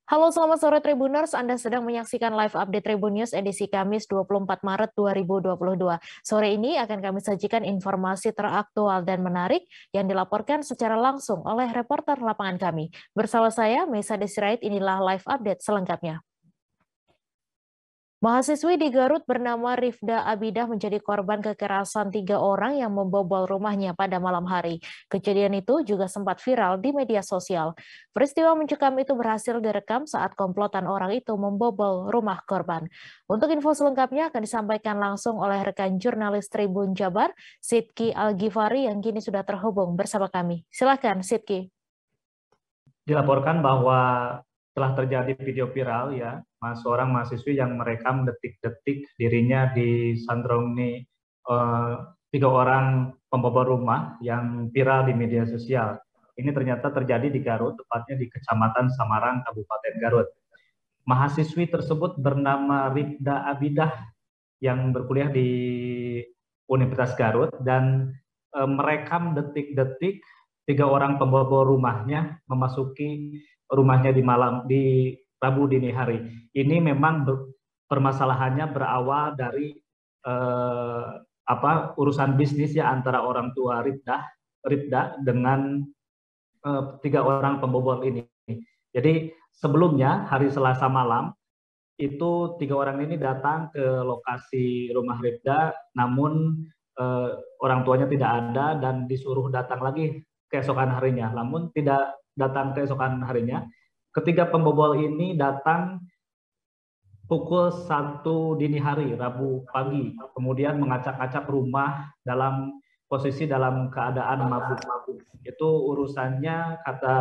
Halo, selamat sore Tribuners. Anda sedang menyaksikan live update Tribun News edisi Kamis 24 Maret 2022. Sore ini akan kami sajikan informasi teraktual dan menarik yang dilaporkan secara langsung oleh reporter lapangan kami. Bersama saya, Mesa Desirait, inilah live update selengkapnya. Mahasiswi di Garut bernama Rifda Abidah menjadi korban kekerasan 3 orang yang membobol rumahnya pada malam hari. Kejadian itu juga sempat viral di media sosial. Peristiwa mencekam itu berhasil direkam saat komplotan orang itu membobol rumah korban. Untuk info selengkapnya akan disampaikan langsung oleh rekan jurnalis Tribun Jabar, Sidki Al-Ghifari yang kini sudah terhubung bersama kami. Silakan, Sidki. Dilaporkan bahwa telah terjadi video viral ya, seorang mahasiswi yang merekam detik-detik dirinya disandrongi 3 orang pembobol rumah yang viral di media sosial. Ini ternyata terjadi di Garut, tepatnya di Kecamatan Samarang, Kabupaten Garut. Mahasiswi tersebut bernama Rifda Abidah yang berkuliah di Universitas Garut dan merekam detik-detik 3 orang pembobol rumahnya memasuki rumahnya di Rabu dini hari. Ini memang permasalahannya berawal dari urusan bisnis ya antara orang tua Rifda dengan 3 orang pembobol ini. Jadi sebelumnya hari Selasa malam itu 3 orang ini datang ke lokasi rumah Rifda, namun orang tuanya tidak ada dan disuruh datang lagi keesokan harinya. Namun tidak datang keesokan harinya. Ketiga pembobol ini datang pukul 1 dini hari, Rabu pagi, kemudian mengacak-acak rumah dalam posisi dalam keadaan mabuk. Itu urusannya, kata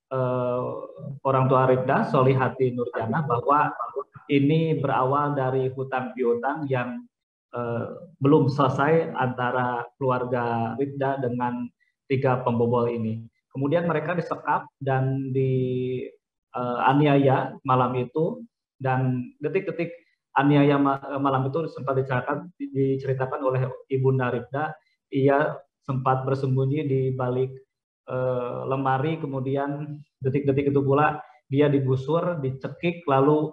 orang tua Rifda, Solihati Nurjana, bahwa ini berawal dari hutang piutang yang belum selesai antara keluarga Rifda dengan 3 pembobol ini. Kemudian mereka disekap dan dianiaya malam itu, dan detik-detik aniaya malam itu sempat diceritakan oleh Ibunda Rifda. Ia sempat bersembunyi di balik lemari, kemudian detik-detik itu pula dia digusur, dicekik, lalu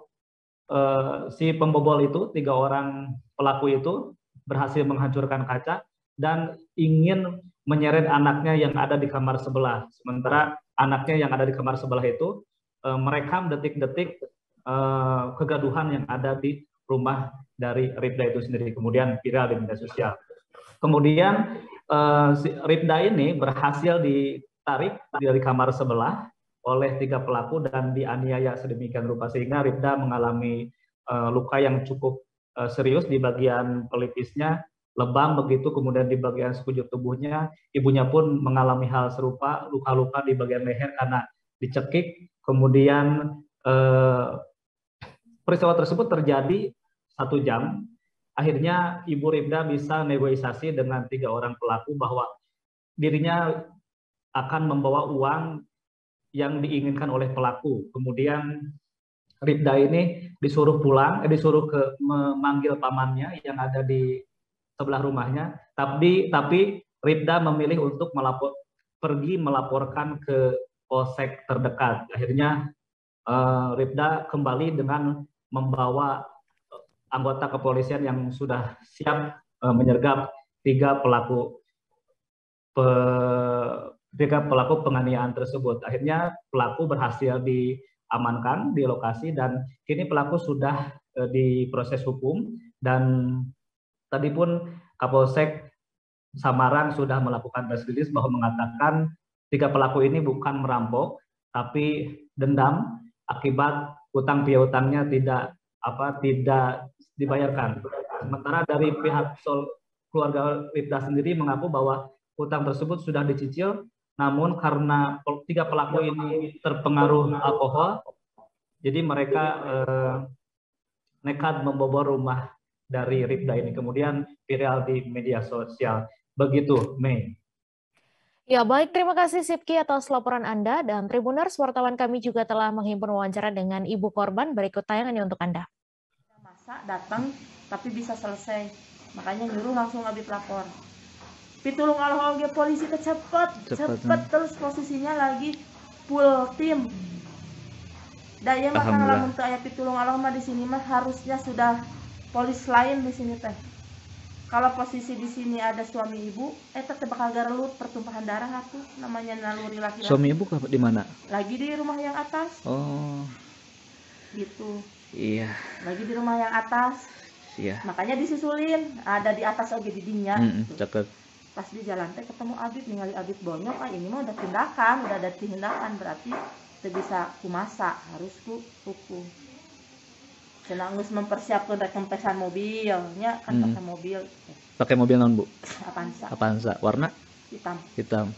si pembobol itu, 3 orang pelaku itu berhasil menghancurkan kaca dan ingin menyeret anaknya yang ada di kamar sebelah. Sementara anaknya yang ada di kamar sebelah itu merekam detik-detik kegaduhan yang ada di rumah dari Rifda itu sendiri, kemudian viral di media sosial. Kemudian si Rifda ini berhasil ditarik dari kamar sebelah oleh 3 pelaku dan dianiaya sedemikian rupa sehingga Rifda mengalami luka yang cukup serius di bagian pelipisnya, lebam begitu, kemudian di bagian sekujur tubuhnya. Ibunya pun mengalami hal serupa, luka-luka di bagian leher karena dicekik. Kemudian peristiwa tersebut terjadi 1 jam. Akhirnya Ibu Rifda bisa negosiasi dengan 3 orang pelaku bahwa dirinya akan membawa uang yang diinginkan oleh pelaku. Kemudian Rifda ini disuruh pulang, disuruh memanggil pamannya yang ada di sebelah rumahnya, tapi Rifda memilih untuk pergi melaporkan ke polsek terdekat. Akhirnya Rifda kembali dengan membawa anggota kepolisian yang sudah siap menyergap 3 pelaku penganiayaan tersebut. Akhirnya pelaku berhasil diamankan di lokasi dan kini pelaku sudah diproses hukum, dan tadi pun Kapolsek Samarang sudah melakukan press release bahwa mengatakan 3 pelaku ini bukan merampok tapi dendam akibat hutang piutangnya tidak dibayarkan. Sementara dari pihak keluarga Rifda sendiri mengaku bahwa hutang tersebut sudah dicicil, namun karena 3 pelaku ini terpengaruh alkohol, jadi mereka nekat membobol rumah dari Rifda ini, kemudian viral di media sosial. Begitu, Mei. Ya, baik. Terima kasih Sidki atas laporan Anda. Dan Tribuners, wartawan kami juga telah menghimpun wawancara dengan ibu korban. Berikut tayangannya untuk Anda. Masa datang, tapi bisa selesai. Makanya nyuruh langsung abis lapor. Pitulung alhol ge polisi cepet terus posisinya lagi full tim. Daya mah Kang Alhamdulillah. lamun teu aya pitulung Allah mah di sini mah harusnya sudah polis lain di sini teh. Kalau posisi di sini ada suami ibu, teh bakal garelut pertumpahan darah atuh, namanya naluri laki-laki. Suami ibu di mana? Lagi di rumah yang atas. Oh, Gitu. iya. Lagi di rumah yang atas. Iya. Makanya disusulin, ada di atas oge di dinya. Gitu. Cakep. Pas di jalan teh ketemu Abid, ningali Abid bonyok, ini mah udah tindakan, udah ada tindakan, berarti teu bisa kumasa, harus ku hukum. Cenah geus mempersiapkan rekempesan mobilnya, kan pakai mobil. Pakai mobil non, Bu? Avanza. Avanza. Warna? Hitam. Hitam.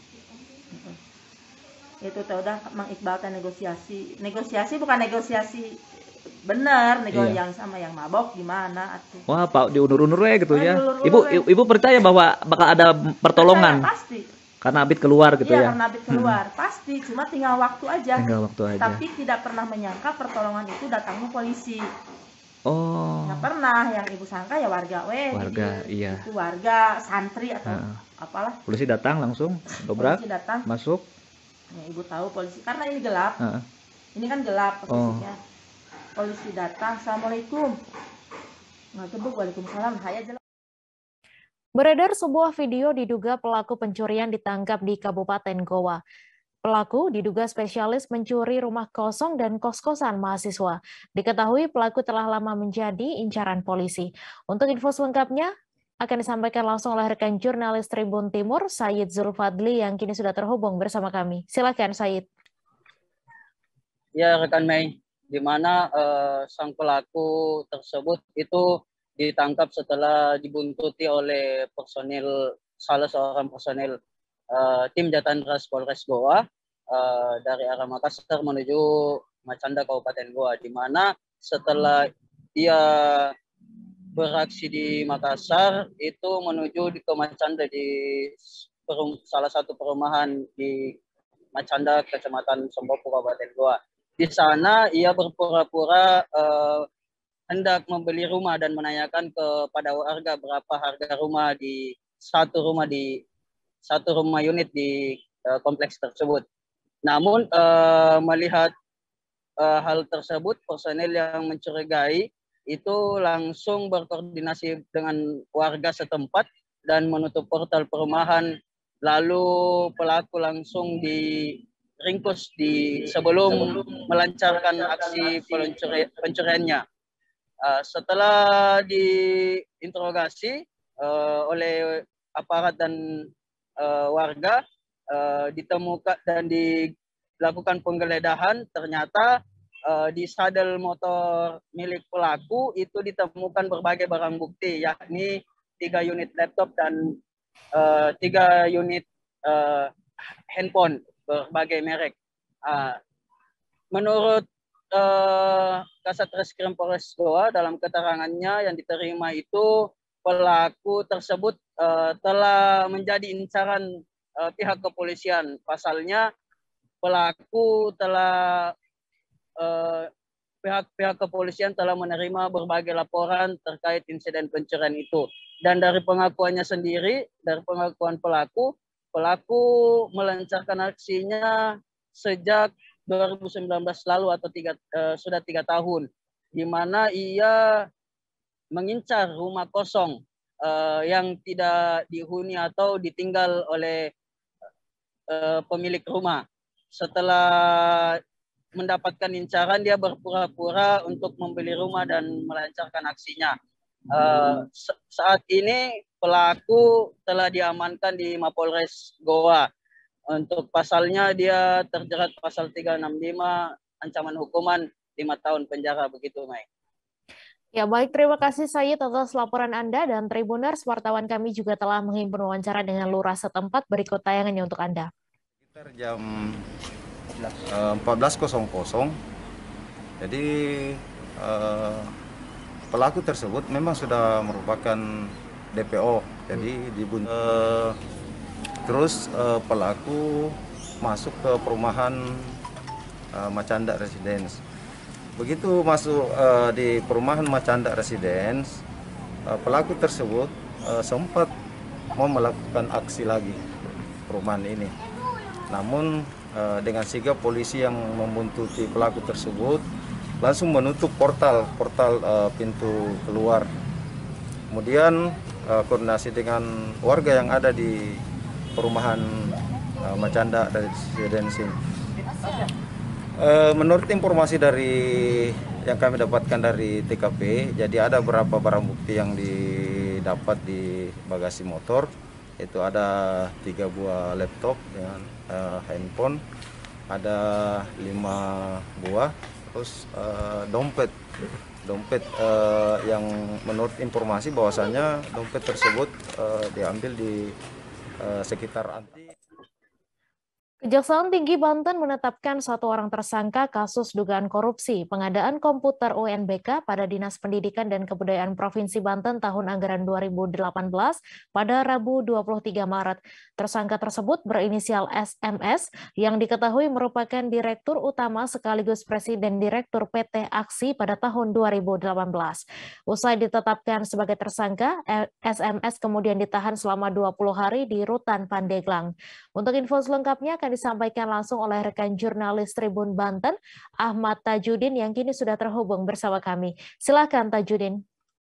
Itu teh udah Mang Iqbal teh negosiasi bukan negosiasi bener, yang sama yang mabok gimana atuh. Wah, Pak diundur-undur gitu ya. Diulur-ulur Ibu percaya bahwa bakal ada pertolongan? Percaya, pasti. Karena Abid keluar gitu ya. Iya, karena Abid keluar. Pasti, cuma tinggal waktu aja. Tapi tidak pernah menyangka pertolongan itu datangnya polisi. Oh. Nggak pernah, yang ibu sangka ya warga iya. Itu warga, santri atau apalah. Polisi datang langsung, dobrak, masuk. Ya, ibu tahu polisi, karena ini gelap. Ini kan gelap posisinya. Polisi datang, Assalamualaikum. Nggak Waalaikumsalam, saya jelas. Beredar sebuah video diduga pelaku pencurian ditangkap di Kabupaten Goa. Pelaku diduga spesialis mencuri rumah kosong dan kos-kosan mahasiswa. Diketahui pelaku telah lama menjadi incaran polisi. Untuk info selengkapnya akan disampaikan langsung oleh rekan jurnalis Tribun Timur, Said Zulfadli, yang kini sudah terhubung bersama kami. Silakan, Said. Ya, rekan Mei, di mana sang pelaku tersebut itu ditangkap setelah dibuntuti oleh salah seorang personil tim Jatan Ras Polres Goa dari arah Makassar menuju Macanda Kabupaten Goa, di mana setelah dia beraksi di Makassar itu menuju ke Macanda di salah satu perumahan di Macanda, Kecamatan Sombopo, Kabupaten Goa. Di sana ia berpura-pura hendak membeli rumah dan menanyakan kepada warga berapa harga rumah di satu rumah unit di kompleks tersebut. Namun melihat hal tersebut, personel yang mencurigai itu langsung berkoordinasi dengan warga setempat dan menutup portal perumahan. Lalu pelaku langsung diringkus sebelum melancarkan aksi pencuriannya. Setelah diinterogasi oleh aparat dan warga, ditemukan dan dilakukan penggeledahan, ternyata di sadel motor milik pelaku itu ditemukan berbagai barang bukti, yakni 3 unit laptop dan 3 unit handphone berbagai merek. Menurut Kasat Reskrim Polres Goa, dalam keterangannya yang diterima itu pelaku tersebut telah menjadi incaran pihak kepolisian. Pasalnya pelaku telah pihak kepolisian telah menerima berbagai laporan terkait insiden pencurian itu. Dan dari pengakuannya sendiri, dari pengakuan pelaku melancarkan aksinya sejak 2019 lalu atau sudah 3 tahun, di mana ia mengincar rumah kosong yang tidak dihuni atau ditinggal oleh pemilik rumah. Setelah mendapatkan incaran, dia berpura-pura untuk membeli rumah dan melancarkan aksinya. Saat ini pelaku telah diamankan di Mapolres Goa. Untuk pasalnya dia terjerat pasal 365, ancaman hukuman 5 tahun penjara, begitu, Mai. Ya, baik, terima kasih Said atas laporan Anda, dan Tribuners, wartawan kami juga telah menghimpun wawancara dengan lurah setempat. Berikut tayangannya untuk Anda. Sekitar jam 14.00, jadi pelaku tersebut memang sudah merupakan DPO, jadi terus pelaku masuk ke perumahan Macanda Residence. Begitu masuk di perumahan Macanda Residence, pelaku tersebut sempat mau melakukan aksi lagi perumahan ini. Namun dengan sigap polisi yang membuntuti pelaku tersebut langsung menutup portal pintu keluar. Kemudian koordinasi dengan warga yang ada di perumahan Macanda Residensi. Menurut informasi dari yang kami dapatkan dari TKP, jadi ada beberapa barang bukti yang didapat di bagasi motor. Itu ada 3 buah laptop dengan handphone, ada 5 buah, terus dompet yang menurut informasi bahwasanya dompet tersebut diambil di sekitar anti. Kejaksaan Tinggi Banten menetapkan 1 orang tersangka kasus dugaan korupsi pengadaan komputer UNBK pada Dinas Pendidikan dan Kebudayaan Provinsi Banten tahun anggaran 2018 pada Rabu 23 Maret. Tersangka tersebut berinisial SMS yang diketahui merupakan Direktur Utama sekaligus Presiden Direktur PT Aksi pada tahun 2018. Usai ditetapkan sebagai tersangka, SMS kemudian ditahan selama 20 hari di Rutan Pandeglang. Untuk info selengkapnya akan disampaikan langsung oleh rekan jurnalis Tribun Banten, Ahmad Tajudin, yang kini sudah terhubung bersama kami. Silakan Tajudin.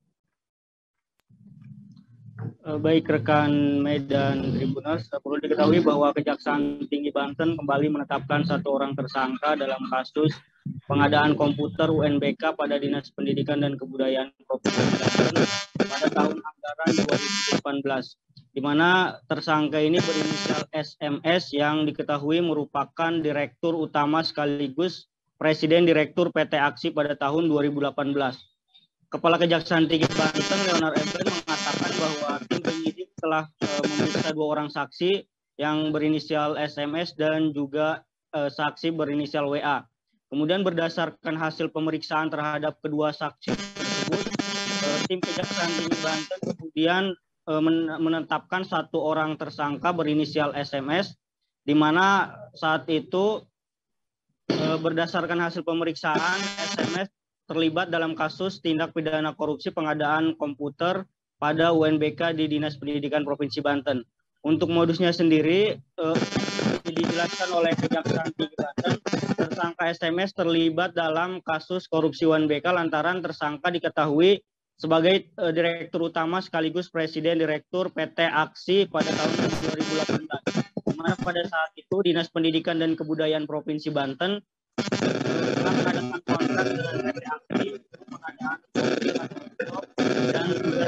Baik rekan Medan Tribuners, perlu diketahui bahwa Kejaksaan Tinggi Banten kembali menetapkan 1 orang tersangka dalam kasus pengadaan komputer UNBK pada Dinas Pendidikan dan Kebudayaan Provinsi Banten pada tahun anggaran 2018. Di mana tersangka ini berinisial SMS yang diketahui merupakan Direktur Utama sekaligus Presiden Direktur PT Aksi pada tahun 2018. Kepala Kejaksaan Tinggi Banten, Leonard Ebren, mengatakan bahwa tim penyidik telah memeriksa 2 orang saksi yang berinisial SMS dan juga saksi berinisial WA. Kemudian berdasarkan hasil pemeriksaan terhadap kedua saksi tersebut, tim Kejaksaan Tinggi Banten kemudian menetapkan 1 orang tersangka berinisial SMS, di mana saat itu berdasarkan hasil pemeriksaan SMS terlibat dalam kasus tindak pidana korupsi pengadaan komputer pada UNBK di Dinas Pendidikan Provinsi Banten. Untuk modusnya sendiri dijelaskan oleh Kejaksaan Tinggi Banten, tersangka SMS terlibat dalam kasus korupsi UNBK lantaran tersangka diketahui sebagai Direktur Utama sekaligus Presiden Direktur PT Aksi pada tahun 2018. Di mana pada saat itu Dinas Pendidikan dan Kebudayaan Provinsi Banten telah mengadakan kontrak dengan PT Aksi untuk pengadaan dan juga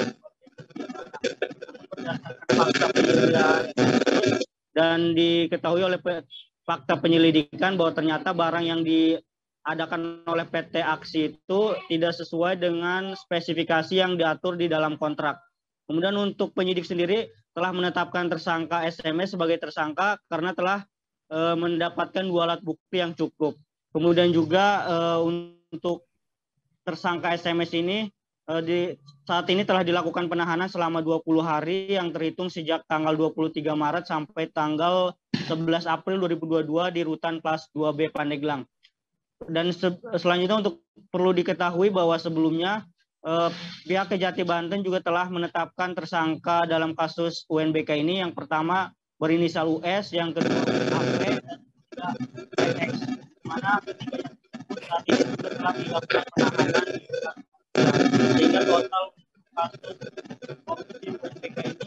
berdasarkan fakta penyelidikan dan diketahui oleh fakta penyelidikan bahwa ternyata barang yang diadakan oleh PT Aksi itu tidak sesuai dengan spesifikasi yang diatur di dalam kontrak. Kemudian untuk penyidik sendiri telah menetapkan tersangka SMS sebagai tersangka karena telah mendapatkan 2 alat bukti yang cukup. Kemudian juga untuk tersangka SMS ini saat ini telah dilakukan penahanan selama 20 hari yang terhitung sejak tanggal 23 Maret sampai tanggal 11 April 2022 di Rutan Kelas 2B Pandeglang. Dan selanjutnya untuk perlu diketahui bahwa sebelumnya pihak Kejati Banten juga telah menetapkan tersangka dalam kasus UNBK ini. Yang pertama berinisial US, yang kedua AP, dan juga PX. Mana saat ini telah dilakukan penahanan sehingga total kasus korupsi UNBK ini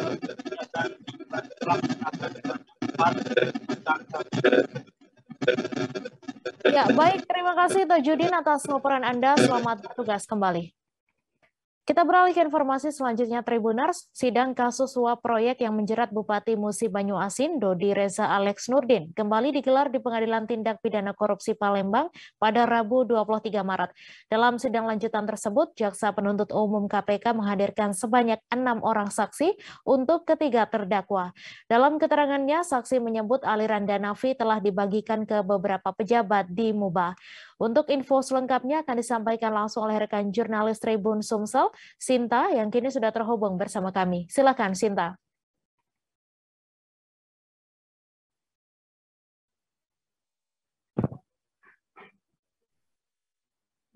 telah menetapkan 4 tersangka. Ya, baik. Terima kasih Tajudin atas laporan Anda. Selamat bertugas kembali. Kita beralih ke informasi selanjutnya, Tribuners. Sidang kasus suap proyek yang menjerat Bupati Musi Banyuasin, Dodi Reza Alex Nurdin, kembali digelar di Pengadilan Tindak Pidana Korupsi Palembang pada Rabu 23 Maret. Dalam sidang lanjutan tersebut, Jaksa Penuntut Umum KPK menghadirkan sebanyak 6 orang saksi untuk ketiga terdakwa. Dalam keterangannya, saksi menyebut aliran dana fee telah dibagikan ke beberapa pejabat di MUBA. Untuk info selengkapnya akan disampaikan langsung oleh rekan jurnalis Tribun Sumsel, Sinta, yang kini sudah terhubung bersama kami. Silakan, Sinta.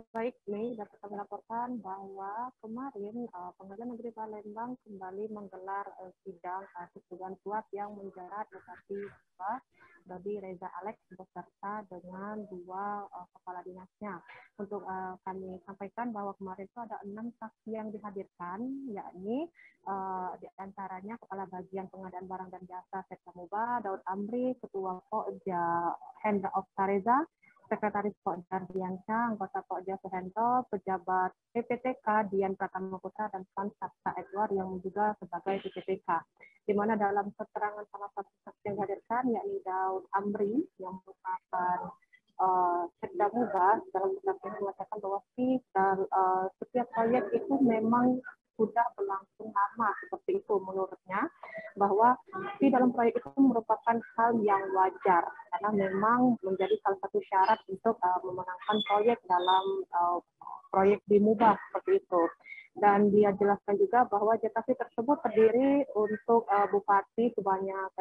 Baik, Mei, dapat kami laporkan bahwa kemarin Pengadilan Negeri Palembang kembali menggelar sidang kasus dugaan suap yang menjerat Bupati Subang, Dodi Reza Alex beserta dengan dua kepala dinasnya. Untuk kami sampaikan bahwa kemarin itu ada 6 saksi yang dihadirkan, yakni di antaranya Kepala Bagian Pengadaan Barang dan Jasa Sekda Muba, Daud Amri, Ketua Pokja Hendra Oktareza, Sekretaris Pokja Diansyah, anggota Pokja Suhento, pejabat PPTK Dian Pratama Putra, dan Pan Sabta Edward yang juga sebagai PPTK. Di mana dalam keterangan salah satu saksi yang dihadirkan, yakni Daud Amri, yang merupakan Sekda Muba, dalam keterangan mengatakan bahwa setiap proyek itu memang sudah berlangsung lama, seperti itu menurutnya, bahwa di dalam proyek itu merupakan hal yang wajar karena memang menjadi salah satu syarat untuk memenangkan proyek dalam proyek di Muba, seperti itu. Dan dia jelaskan juga bahwa JTC tersebut terdiri untuk bupati sebanyak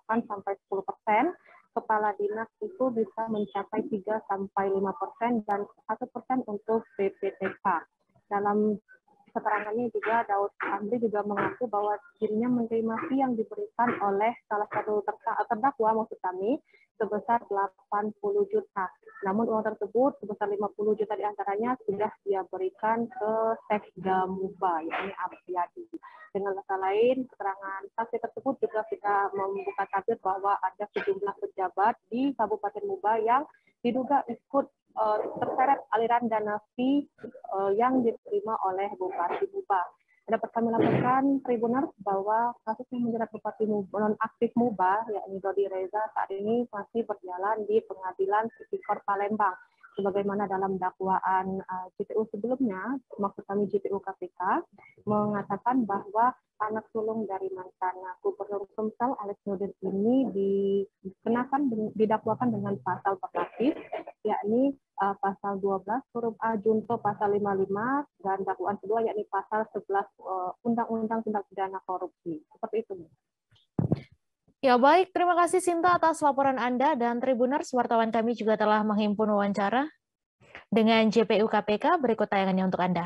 8-10%, kepala dinas itu bisa mencapai 3-5% dan 1% untuk PPTK. Dalam keterangannya juga Daud Amri juga mengaku bahwa dirinya menerima fee yang diberikan oleh salah satu terdakwa maksud kami sebesar 80 juta. Namun uang tersebut sebesar 50 juta diantaranya sudah dia berikan ke Sekda Muba, yakni Apriyadi. Dengan kata lain, keterangan saksi tersebut juga kita membuka tabir bahwa ada sejumlah pejabat di Kabupaten Muba yang diduga ikut terseret aliran dana fee yang diterima oleh Bupati Muba. Dapat kami laporkan Tribuners bahwa kasus yang menjerat Bupati nonaktif Muba, yakni Dodi Reza, saat ini masih berjalan di Pengadilan Tipikor Palembang. Sebagaimana dalam dakwaan JPU sebelumnya, maksud kami JPU KPK, mengatakan bahwa anak sulung dari mantan Gubernur Sumsel Alex Nurdin ini didakwakan dengan pasal berlapis, yakni pasal 12 huruf A junto pasal 55 dan dakwaan kedua yakni pasal 11 Undang-Undang Tindak Pidana Korupsi. Seperti itu. Ya baik, terima kasih Sinta atas laporan Anda, dan Tribuners, wartawan kami juga telah menghimpun wawancara dengan JPU KPK. Berikut tayangannya untuk Anda.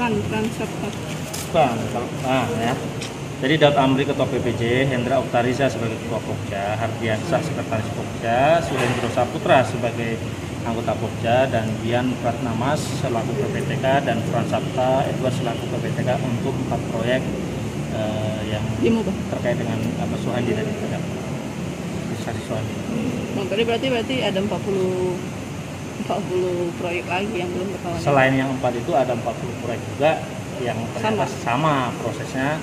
Ya. Jadi Daud Amri Ketua PPJ, Hendra Oktareza sebagai Ketua Pokja, Hardiansyah Sekretaris Pokja, Surendro Saputra sebagai anggota Pokja, dan Dian Pratnamas selaku PPTK, dan Fran Sabta Edward selaku PPTK untuk 4 proyek yang terkait dengan Suhandi tadi, investasi Suhandi. Tadi berarti ada 40 proyek lagi yang belum ketahuan. Selain yang 4 itu ada 40 proyek juga yang ternyata sama prosesnya.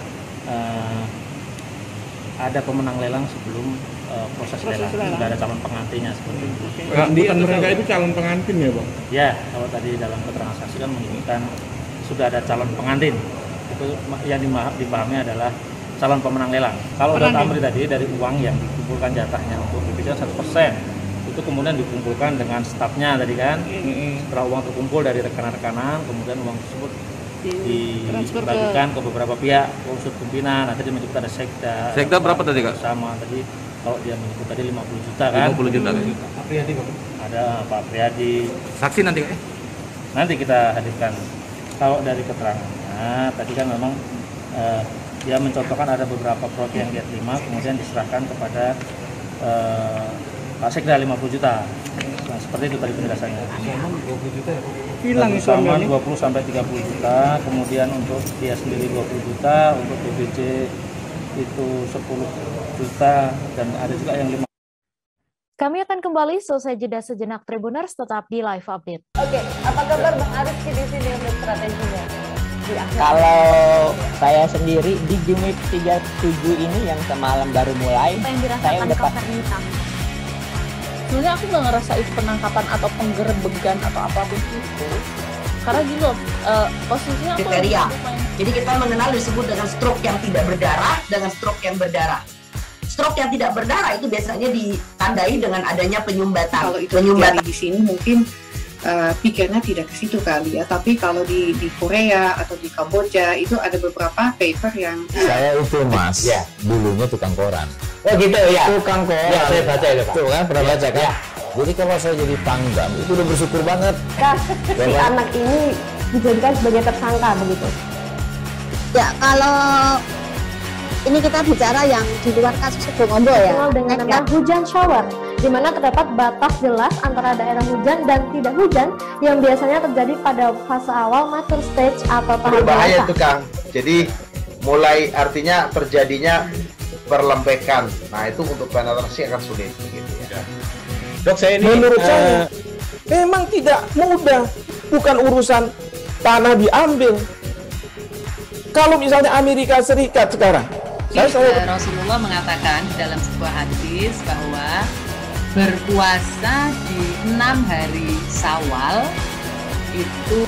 Ada pemenang lelang sebelum proses lelang. Sudah ada calon pengantinnya seperti itu. Bukan mereka itu calon pengantin ya, Bang? Ya, kalau tadi dalam keterangan saksi kan menyebutkan sudah ada calon pengantin. Itu yang dipahami adalah calon pemenang lelang. Kalau Daud Amri tadi dari uang yang dikumpulkan jatahnya untuk BPJS 1%, itu kemudian dikumpulkan dengan stafnya tadi kan. Setelah uang terkumpul dari rekan-rekanan, kemudian uang tersebut dibagikan ke beberapa pihak, unsur pimpinan. Nanti dia menyebut ada sekda. Sekda berapa tadi, Kak? Sama tadi, kalau dia menyebut tadi 50 juta kan. 50 juta. Apriyadi, Pak. Ada Pak Apriyadi. Saksi nanti, Kak? Nanti kita hadirkan. Kalau dari keterangannya, tadi kan memang dia mencontohkan ada beberapa proyek yang dia terima, kemudian diserahkan kepada Pak Sekda 50 juta. Nah, seperti itu tadi penjelasannya. 20 juta ya, Pak? Hilang itu sama 20 sampai 30 juta, kemudian untuk dia sendiri 20 juta, untuk BPJ itu 10 juta, dan ada juga yang 5. Kami akan kembali selesai jeda sejenak, Tribuners, tetap di Live Update. Oke, apa kabar Bang Arif di sini untuk strateginya? Kalau saya sendiri di Jumip 37 ini yang semalam baru mulai, saya udah pasti. Sebenarnya aku nggak ngerasa itu penangkapan atau penggerebegan atau apapun itu, karena gini loh, posisinya aku kriteria. Jadi kita mengenal disebut dengan stroke yang tidak berdarah dengan stroke yang berdarah. Stroke yang tidak berdarah itu biasanya ditandai dengan adanya penyumbatan. Kalau itu penyumbatan di sini mungkin pikirnya tidak ke situ kali ya, tapi kalau di Korea atau di Kamboja itu ada beberapa paper yang saya itu Mas, ya, dulunya tukang koran. Oh gitu ya. Tukang koran. Ya, saya baca itu, Pak. Tuh kan, pernah baca kan? Ya. Jadi kalau saya jadi pangdam itu udah bersyukur banget. Si anak ini dijadikan sebagai tersangka begitu. Ya, kalau ini kita bicara yang di luar kasus Sebongondo ya. Dengan nama hujan shower, di mana terdapat batas jelas antara daerah hujan dan tidak hujan yang biasanya terjadi pada fase awal mature stage atau tahap berbahaya dewasa. itu Kang. Jadi mulai artinya terjadinya perlembekan. Nah itu untuk penetrasi akan sulit gitu ya. Dok, saya ini menurut saya memang tidak mudah, bukan urusan tanah diambil. Kalau misalnya Amerika Serikat sekarang, Rasulullah mengatakan dalam sebuah hadis bahwa berpuasa di 6 hari Syawal itu.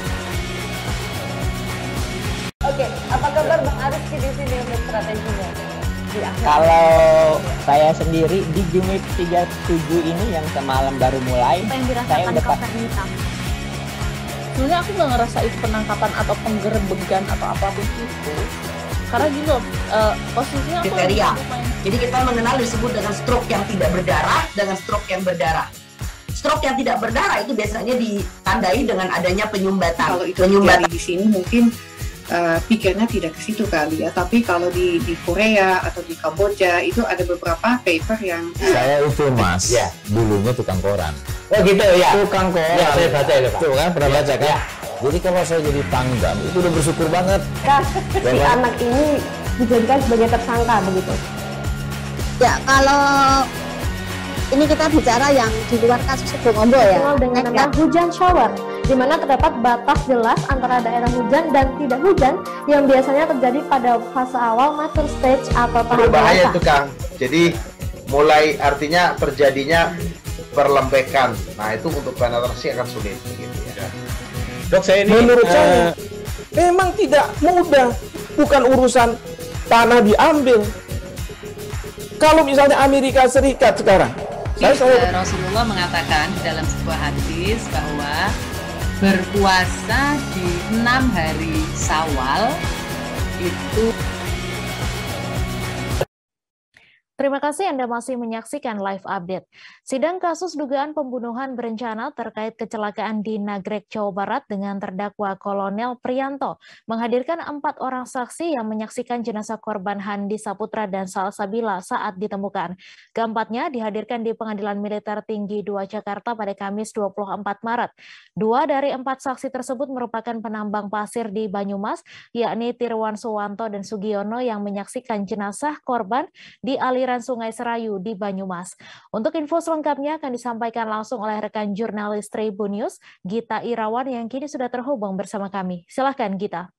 Oke, apa kabar Bang Ariski di sini untuk strateginya? Kalau saya sendiri di Jumip 37 ini yang semalam baru mulai, saya udah sebenarnya aku nggak ngerasa itu penangkapan atau penggerbegan atau apapun itu, karena gini loh, posisinya aku kriteria. Jadi kita mengenal disebut dengan stroke yang tidak berdarah dengan stroke yang berdarah. Stroke yang tidak berdarah itu biasanya ditandai dengan adanya penyumbatan. Kalau itu terjadi di sini mungkin pikirnya tidak ke situ kali ya, tapi kalau di Korea atau di Kamboja itu ada beberapa paper yang Saya itu Mas, dulunya tukang koran. Oh gitu ya. Tukang koran. Ya, saya baca itu Pak. Tuh kan pernah baca kan? Jadi kalau saya jadi pangdam itu udah bersyukur banget. Si anak ini dijadikan sebagai tersangka begitu. Ya, kalau ini kita bicara yang di luar kasus Sebongondo ya. Dengan nama hujan shower, di mana terdapat batas jelas antara daerah hujan dan tidak hujan yang biasanya terjadi pada fase awal mature stage atau tahap berbahaya dewasa. itu Kang. Jadi mulai artinya terjadinya perlembekan. Nah itu untuk penetrasi akan sulit gitu ya. Dok, saya ini menurut saya memang tidak mudah, bukan urusan tanah diambil. Kalau misalnya Amerika Serikat sekarang, Rasulullah mengatakan dalam sebuah hadis bahwa berpuasa di 6 hari Syawal itu. Terima kasih Anda masih menyaksikan live update. Sidang kasus dugaan pembunuhan berencana terkait kecelakaan di Nagrek, Jawa Barat dengan terdakwa Kolonel Priyanto menghadirkan 4 orang saksi yang menyaksikan jenazah korban Handi Saputra dan Salsabila saat ditemukan. Keempatnya dihadirkan di Pengadilan Militer Tinggi 2 Jakarta pada Kamis 24 Maret. 2 dari 4 saksi tersebut merupakan penambang pasir di Banyumas, yakni Tirwan Suwanto dan Sugiono yang menyaksikan jenazah korban di aliran Sungai Serayu di Banyumas. Untuk info selengkapnya akan disampaikan langsung oleh rekan jurnalis Tribun News, Gita Irawan yang kini sudah terhubung bersama kami. Silahkan Gita.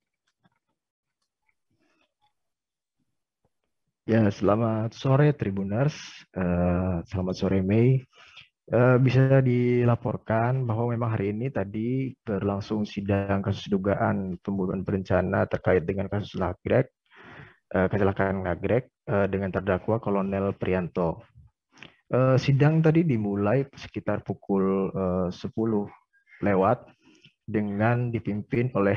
Ya, selamat sore Tribuners, selamat sore Mei. Bisa dilaporkan bahwa memang hari ini tadi berlangsung sidang kasus dugaan pembunuhan berencana terkait dengan kasus Nagrek, kecelakaan Nagrek dengan terdakwa Kolonel Priyanto. Sidang tadi dimulai sekitar pukul 10 lewat dengan dipimpin oleh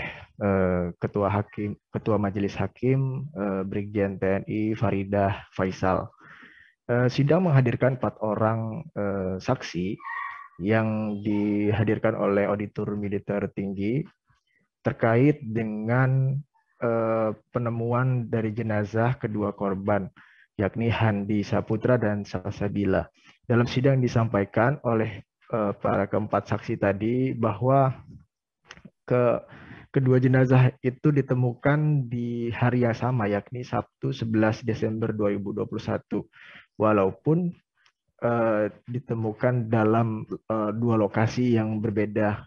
Ketua Majelis Hakim Brigjen TNI Faridah Faisal. Sidang menghadirkan 4 orang saksi yang dihadirkan oleh Auditor Militer Tinggi terkait dengan penemuan dari jenazah kedua korban, yakni Handi Saputra dan Salsabila. Dalam sidang disampaikan oleh para keempat saksi tadi bahwa kedua jenazah itu ditemukan di hari yang sama, yakni Sabtu 11 Desember 2021. Walaupun ditemukan dalam 2 lokasi yang berbeda.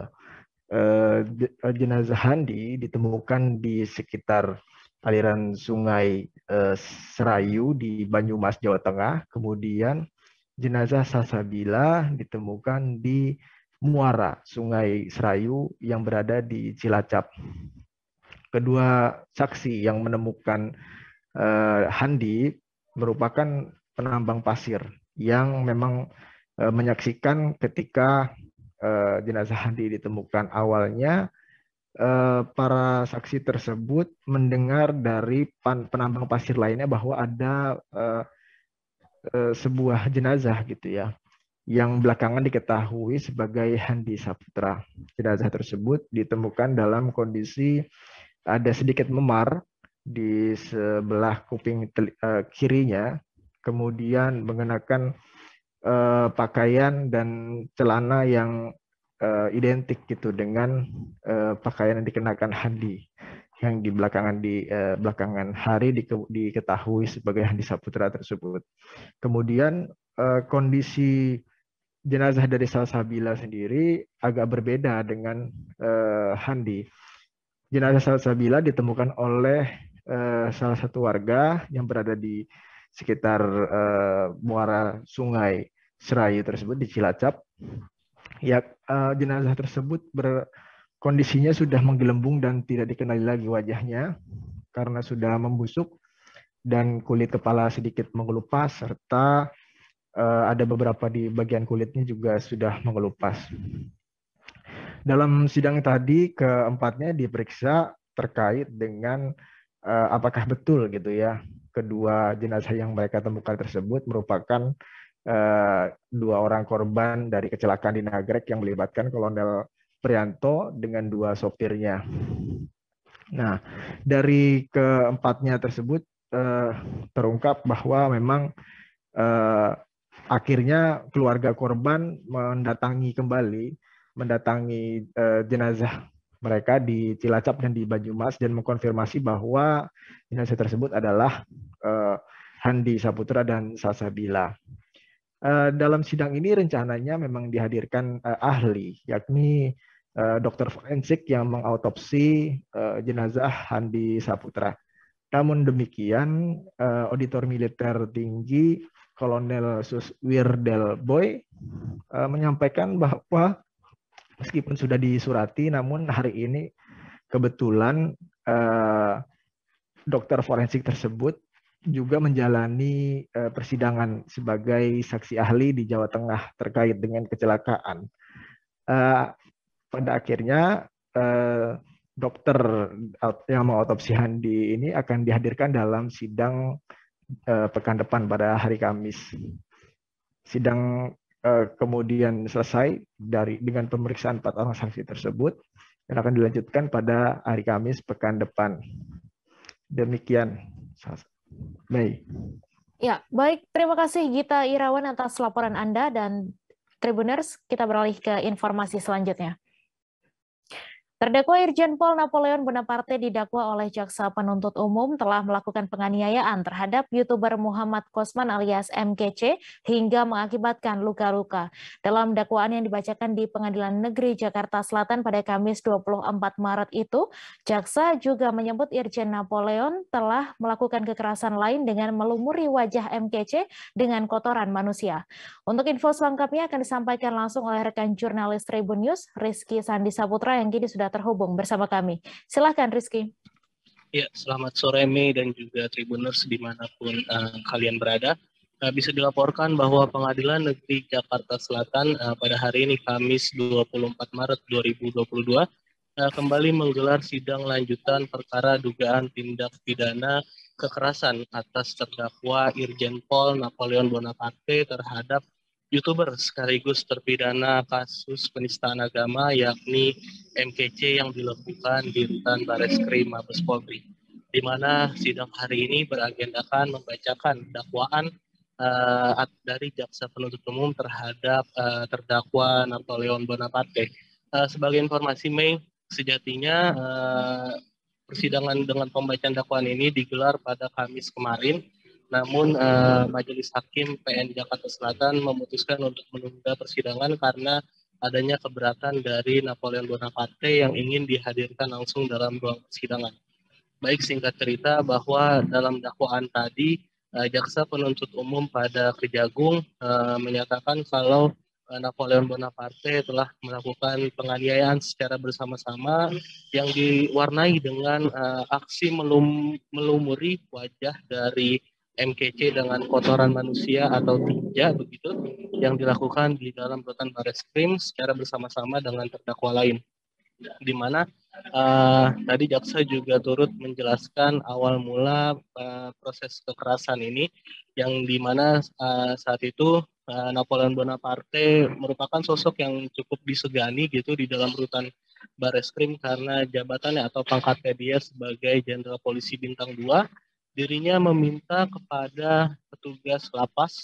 Jenazah Handi ditemukan di sekitar aliran Sungai Serayu di Banyumas, Jawa Tengah. Kemudian jenazah Salsabila ditemukan di muara Sungai Serayu yang berada di Cilacap. Kedua saksi yang menemukan Handi merupakan penambang pasir yang memang menyaksikan ketika jenazah Handi ditemukan. Awalnya para saksi tersebut mendengar dari penambang pasir lainnya bahwa ada sebuah jenazah gitu ya, yang belakangan diketahui sebagai Handi Saputra. Jenazah tersebut ditemukan dalam kondisi ada sedikit memar di sebelah kuping kirinya, kemudian mengenakan pakaian dan celana yang identik gitu dengan pakaian yang dikenakan Handi, yang di belakangan hari diketahui sebagai Handi Saputra tersebut. Kemudian kondisi jenazah dari Salsabila sendiri agak berbeda dengan Handi. Jenazah Salsabila ditemukan oleh salah satu warga yang berada di sekitar muara Sungai Serayu tersebut di Cilacap. Ya, jenazah tersebut kondisinya sudah menggelembung dan tidak dikenali lagi wajahnya karena sudah membusuk dan kulit kepala sedikit mengelupas serta ada beberapa di bagian kulitnya juga sudah mengelupas. Dalam sidang tadi keempatnya diperiksa terkait dengan apakah betul gitu ya kedua jenazah yang mereka temukan tersebut merupakan dua orang korban dari kecelakaan di Nagrek yang melibatkan Kolonel Prianto dengan dua sopirnya. Nah, dari keempatnya tersebut terungkap bahwa memang akhirnya keluarga korban mendatangi jenazah mereka di Cilacap dan di Banyumas dan mengkonfirmasi bahwa jenazah tersebut adalah Handi Saputra dan Salsabila. Dalam sidang ini rencananya memang dihadirkan ahli, yakni dokter forensik yang mengautopsi jenazah Handi Saputra. Namun demikian, auditor militer tinggi Kolonel Suswirdel Boy menyampaikan bahwa meskipun sudah disurati, namun hari ini kebetulan dokter forensik tersebut juga menjalani persidangan sebagai saksi ahli di Jawa Tengah terkait dengan kecelakaan. Pada akhirnya dokter yang mengautopsi Handi ini akan dihadirkan dalam sidang pekan depan pada hari Kamis. Sidang kemudian selesai dengan pemeriksaan 4 orang saksi tersebut dan akan dilanjutkan pada hari Kamis pekan depan. Demikian, Mei. Ya, baik. Terima kasih Gita Irawan atas laporan Anda dan Tribuners. Kita beralih ke informasi selanjutnya. Terdakwa Irjen Pol Napoleon Bonaparte didakwa oleh Jaksa Penuntut Umum telah melakukan penganiayaan terhadap YouTuber Muhammad Kosman alias MKC hingga mengakibatkan luka-luka. Dalam dakwaan yang dibacakan di Pengadilan Negeri Jakarta Selatan pada Kamis 24 Maret itu, Jaksa juga menyebut Irjen Napoleon telah melakukan kekerasan lain dengan melumuri wajah MKC dengan kotoran manusia. Untuk info selengkapnya akan disampaikan langsung oleh rekan jurnalis Tribun News, Rizky Sandi Saputra yang kini sudah terhubung bersama kami. Silakan Rizky. Ya, selamat sore Mei dan juga Tribuners dimanapun kalian berada. Bisa dilaporkan bahwa Pengadilan Negeri Jakarta Selatan pada hari ini Kamis 24 Maret 2022 kembali menggelar sidang lanjutan perkara dugaan tindak pidana kekerasan atas terdakwa Irjen Pol Napoleon Bonaparte terhadap YouTuber sekaligus terpidana kasus penistaan agama yakni MKC yang dilakukan di Rutan Bareskrim Mabes Polri, di mana sidang hari ini beragendakan membacakan dakwaan dari Jaksa Penuntut Umum terhadap terdakwa Napoleon Bonaparte. Sebagai informasi Mei, sejatinya persidangan dengan pembacaan dakwaan ini digelar pada Kamis kemarin. Namun Majelis Hakim PN Jakarta Selatan memutuskan untuk menunda persidangan karena adanya keberatan dari Napoleon Bonaparte yang ingin dihadirkan langsung dalam ruang persidangan. Baik, singkat cerita bahwa dalam dakwaan tadi Jaksa Penuntut Umum pada Kejagung menyatakan kalau Napoleon Bonaparte telah melakukan penganiayaan secara bersama-sama yang diwarnai dengan aksi melumuri wajah dari MKC dengan kotoran manusia atau tinja begitu yang dilakukan di dalam rutan Bareskrim secara bersama-sama dengan terdakwa lain, di mana tadi jaksa juga turut menjelaskan awal mula proses kekerasan ini yang di mana saat itu Napoleon Bonaparte merupakan sosok yang cukup disegani gitu di dalam rutan Bareskrim karena jabatannya atau pangkatnya dia sebagai Jenderal Polisi Bintang 2. Dirinya meminta kepada petugas lapas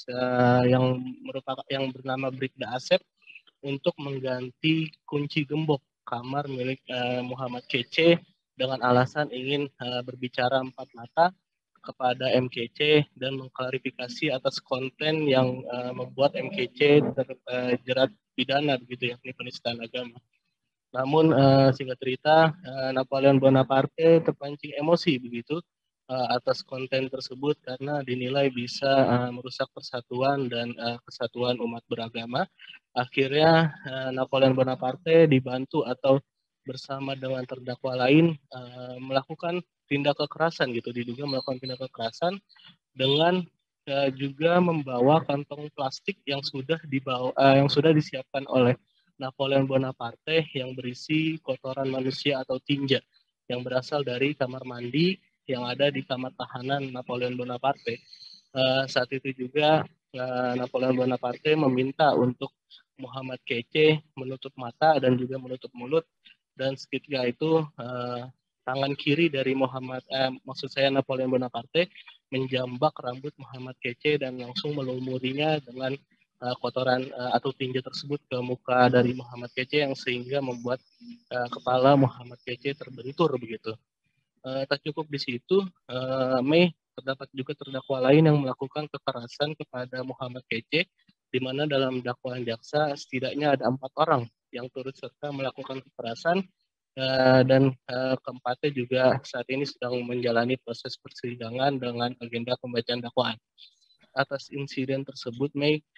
yang bernama Bribda Asep untuk mengganti kunci gembok kamar milik Muhammad Kece dengan alasan ingin berbicara empat mata kepada MKC dan mengklarifikasi atas konten yang membuat MKC terjerat pidana begitu, yakni penistaan agama. Namun singkat cerita Napoleon Bonaparte terpancing emosi begitu atas konten tersebut karena dinilai bisa merusak persatuan dan kesatuan umat beragama. Akhirnya Napoleon Bonaparte dibantu atau bersama dengan terdakwa lain melakukan tindak kekerasan gitu, diduga melakukan tindak kekerasan dengan juga membawa kantong plastik yang sudah disiapkan oleh Napoleon Bonaparte yang berisi kotoran manusia atau tinja yang berasal dari kamar mandi yang ada di kamar tahanan Napoleon Bonaparte. Saat itu juga Napoleon Bonaparte meminta untuk Muhammad Kece menutup mata dan juga menutup mulut, dan seketika itu tangan kiri dari Napoleon Bonaparte menjambak rambut Muhammad Kece dan langsung melumurinya dengan kotoran atau tinja tersebut ke muka dari Muhammad Kece yang sehingga membuat kepala Muhammad Kece terbentur begitu. Tak cukup di situ, terdapat juga terdakwa lain yang melakukan kekerasan kepada Muhammad Kece, di mana dalam dakwaan jaksa setidaknya ada 4 orang yang turut serta melakukan kekerasan, dan keempatnya juga saat ini sedang menjalani proses persidangan dengan agenda pembacaan dakwaan. Atas insiden tersebut,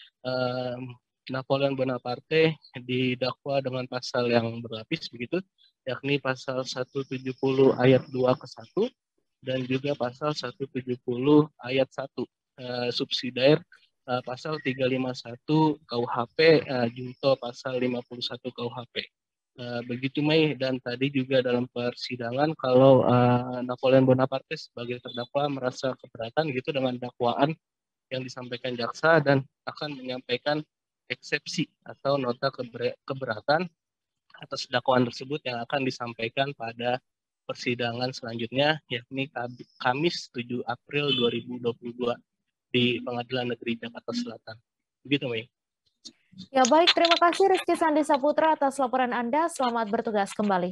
Napoleon Bonaparte didakwa dengan pasal yang berlapis begitu, yakni pasal 170 ayat 2 ke 1 dan juga pasal 170 ayat 1 subsidiar pasal 351 KUHP junto pasal 51 KUHP. Begitu dan tadi juga dalam persidangan kalau Napoleon Bonaparte sebagai terdakwa merasa keberatan gitu dengan dakwaan yang disampaikan jaksa dan akan menyampaikan eksepsi atau nota keberatan atas dakwaan tersebut yang akan disampaikan pada persidangan selanjutnya, yakni Kamis 7 April 2022 di Pengadilan Negeri Jakarta Selatan. Begitu, Mei. Ya baik, terima kasih Rizky Sandi Saputra atas laporan Anda. Selamat bertugas kembali.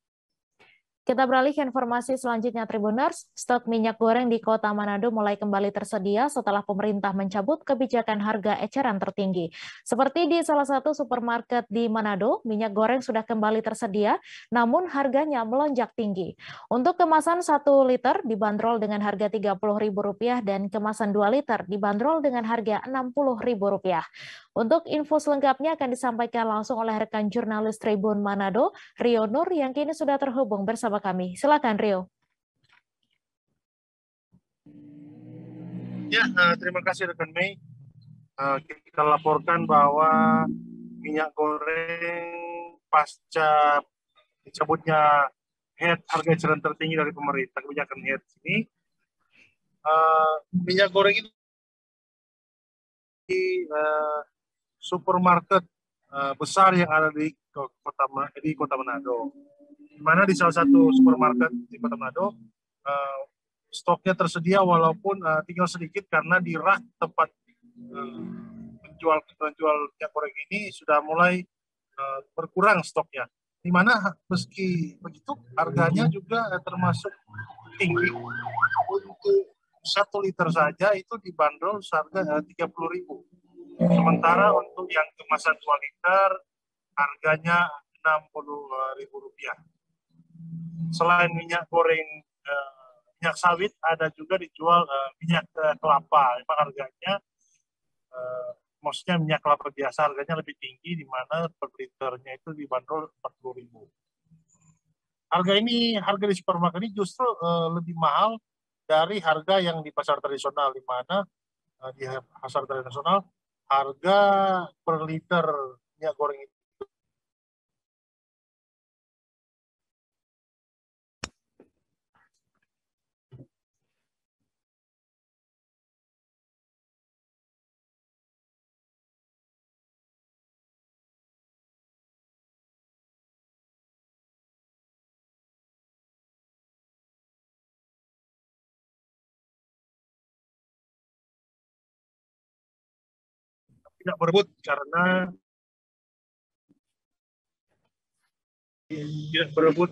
Kita beralih ke informasi selanjutnya, Tribuners. Stok minyak goreng di Kota Manado mulai kembali tersedia setelah pemerintah mencabut kebijakan harga eceran tertinggi. Seperti di salah satu supermarket di Manado, minyak goreng sudah kembali tersedia, namun harganya melonjak tinggi. Untuk kemasan 1 liter dibanderol dengan harga Rp30.000 dan kemasan 2 liter dibanderol dengan harga Rp60.000. Untuk info selengkapnya akan disampaikan langsung oleh rekan jurnalis Tribun Manado, Rio Nur, yang kini sudah terhubung bersama kami. Silakan, Rio. Ya, terima kasih rekan Mei. Kita laporkan bahwa minyak goreng pasca dicabutnya harga eceran tertinggi dari pemerintah, kebijakan HET ini, minyak goreng itu di supermarket besar yang ada di Kota Manado. Di mana di salah satu supermarket di Kota Manado stoknya tersedia walaupun tinggal sedikit karena di rak tempat penjual minyak goreng ini sudah mulai berkurang stoknya. Di mana meski begitu harganya juga termasuk tinggi. Untuk 1 liter saja itu dibanderol seharga Rp30.000. Sementara untuk yang kemasan 2 liter harganya Rp60.000. Selain minyak goreng, minyak sawit ada juga dijual minyak kelapa. Memang harganya, maksudnya minyak kelapa biasa harganya lebih tinggi, di mana per liternya itu dibanderol Rp40.000. Harga di supermarket ini justru lebih mahal dari harga yang di pasar tradisional, di mana di pasar tradisional harga per liter minyak goreng itu tidak berebut karena tidak berebut.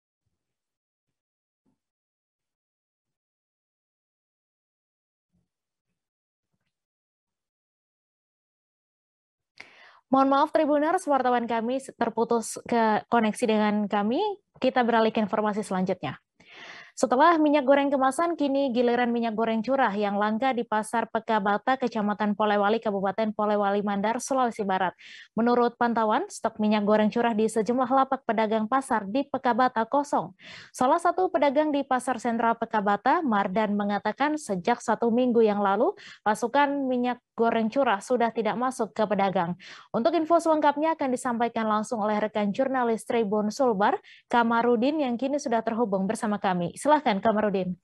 Mohon maaf Tribuners, wartawan kami terputus ke koneksi dengan kami. Kita beralih ke informasi selanjutnya. Setelah minyak goreng kemasan, kini giliran minyak goreng curah yang langka di Pasar Pekabata, Kecamatan Polewali, Kabupaten Polewali Mandar, Sulawesi Barat. Menurut pantauan, stok minyak goreng curah di sejumlah lapak pedagang pasar di Pekabata kosong. Salah satu pedagang di Pasar Sentral Pekabata, Mardan, mengatakan sejak 1 minggu yang lalu, pasokan minyak goreng curah sudah tidak masuk ke pedagang. Untuk info selengkapnya akan disampaikan langsung oleh rekan jurnalis Tribun Sulbar, Kamarudin, yang kini sudah terhubung bersama kami. Silahkan, Kamarudin.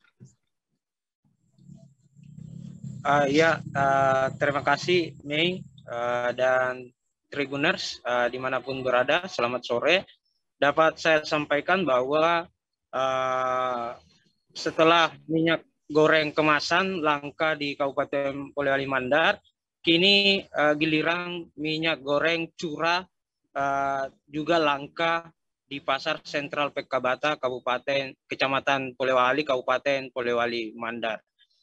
Terima kasih, Mei, dan Tribuners dimanapun berada. Selamat sore. Dapat saya sampaikan bahwa setelah minyak goreng kemasan langka di Kabupaten Polewali Mandar, kini giliran minyak goreng curah juga langka di Pasar Sentral Pekabata, Kecamatan Polewali, Kabupaten Polewali Mandar.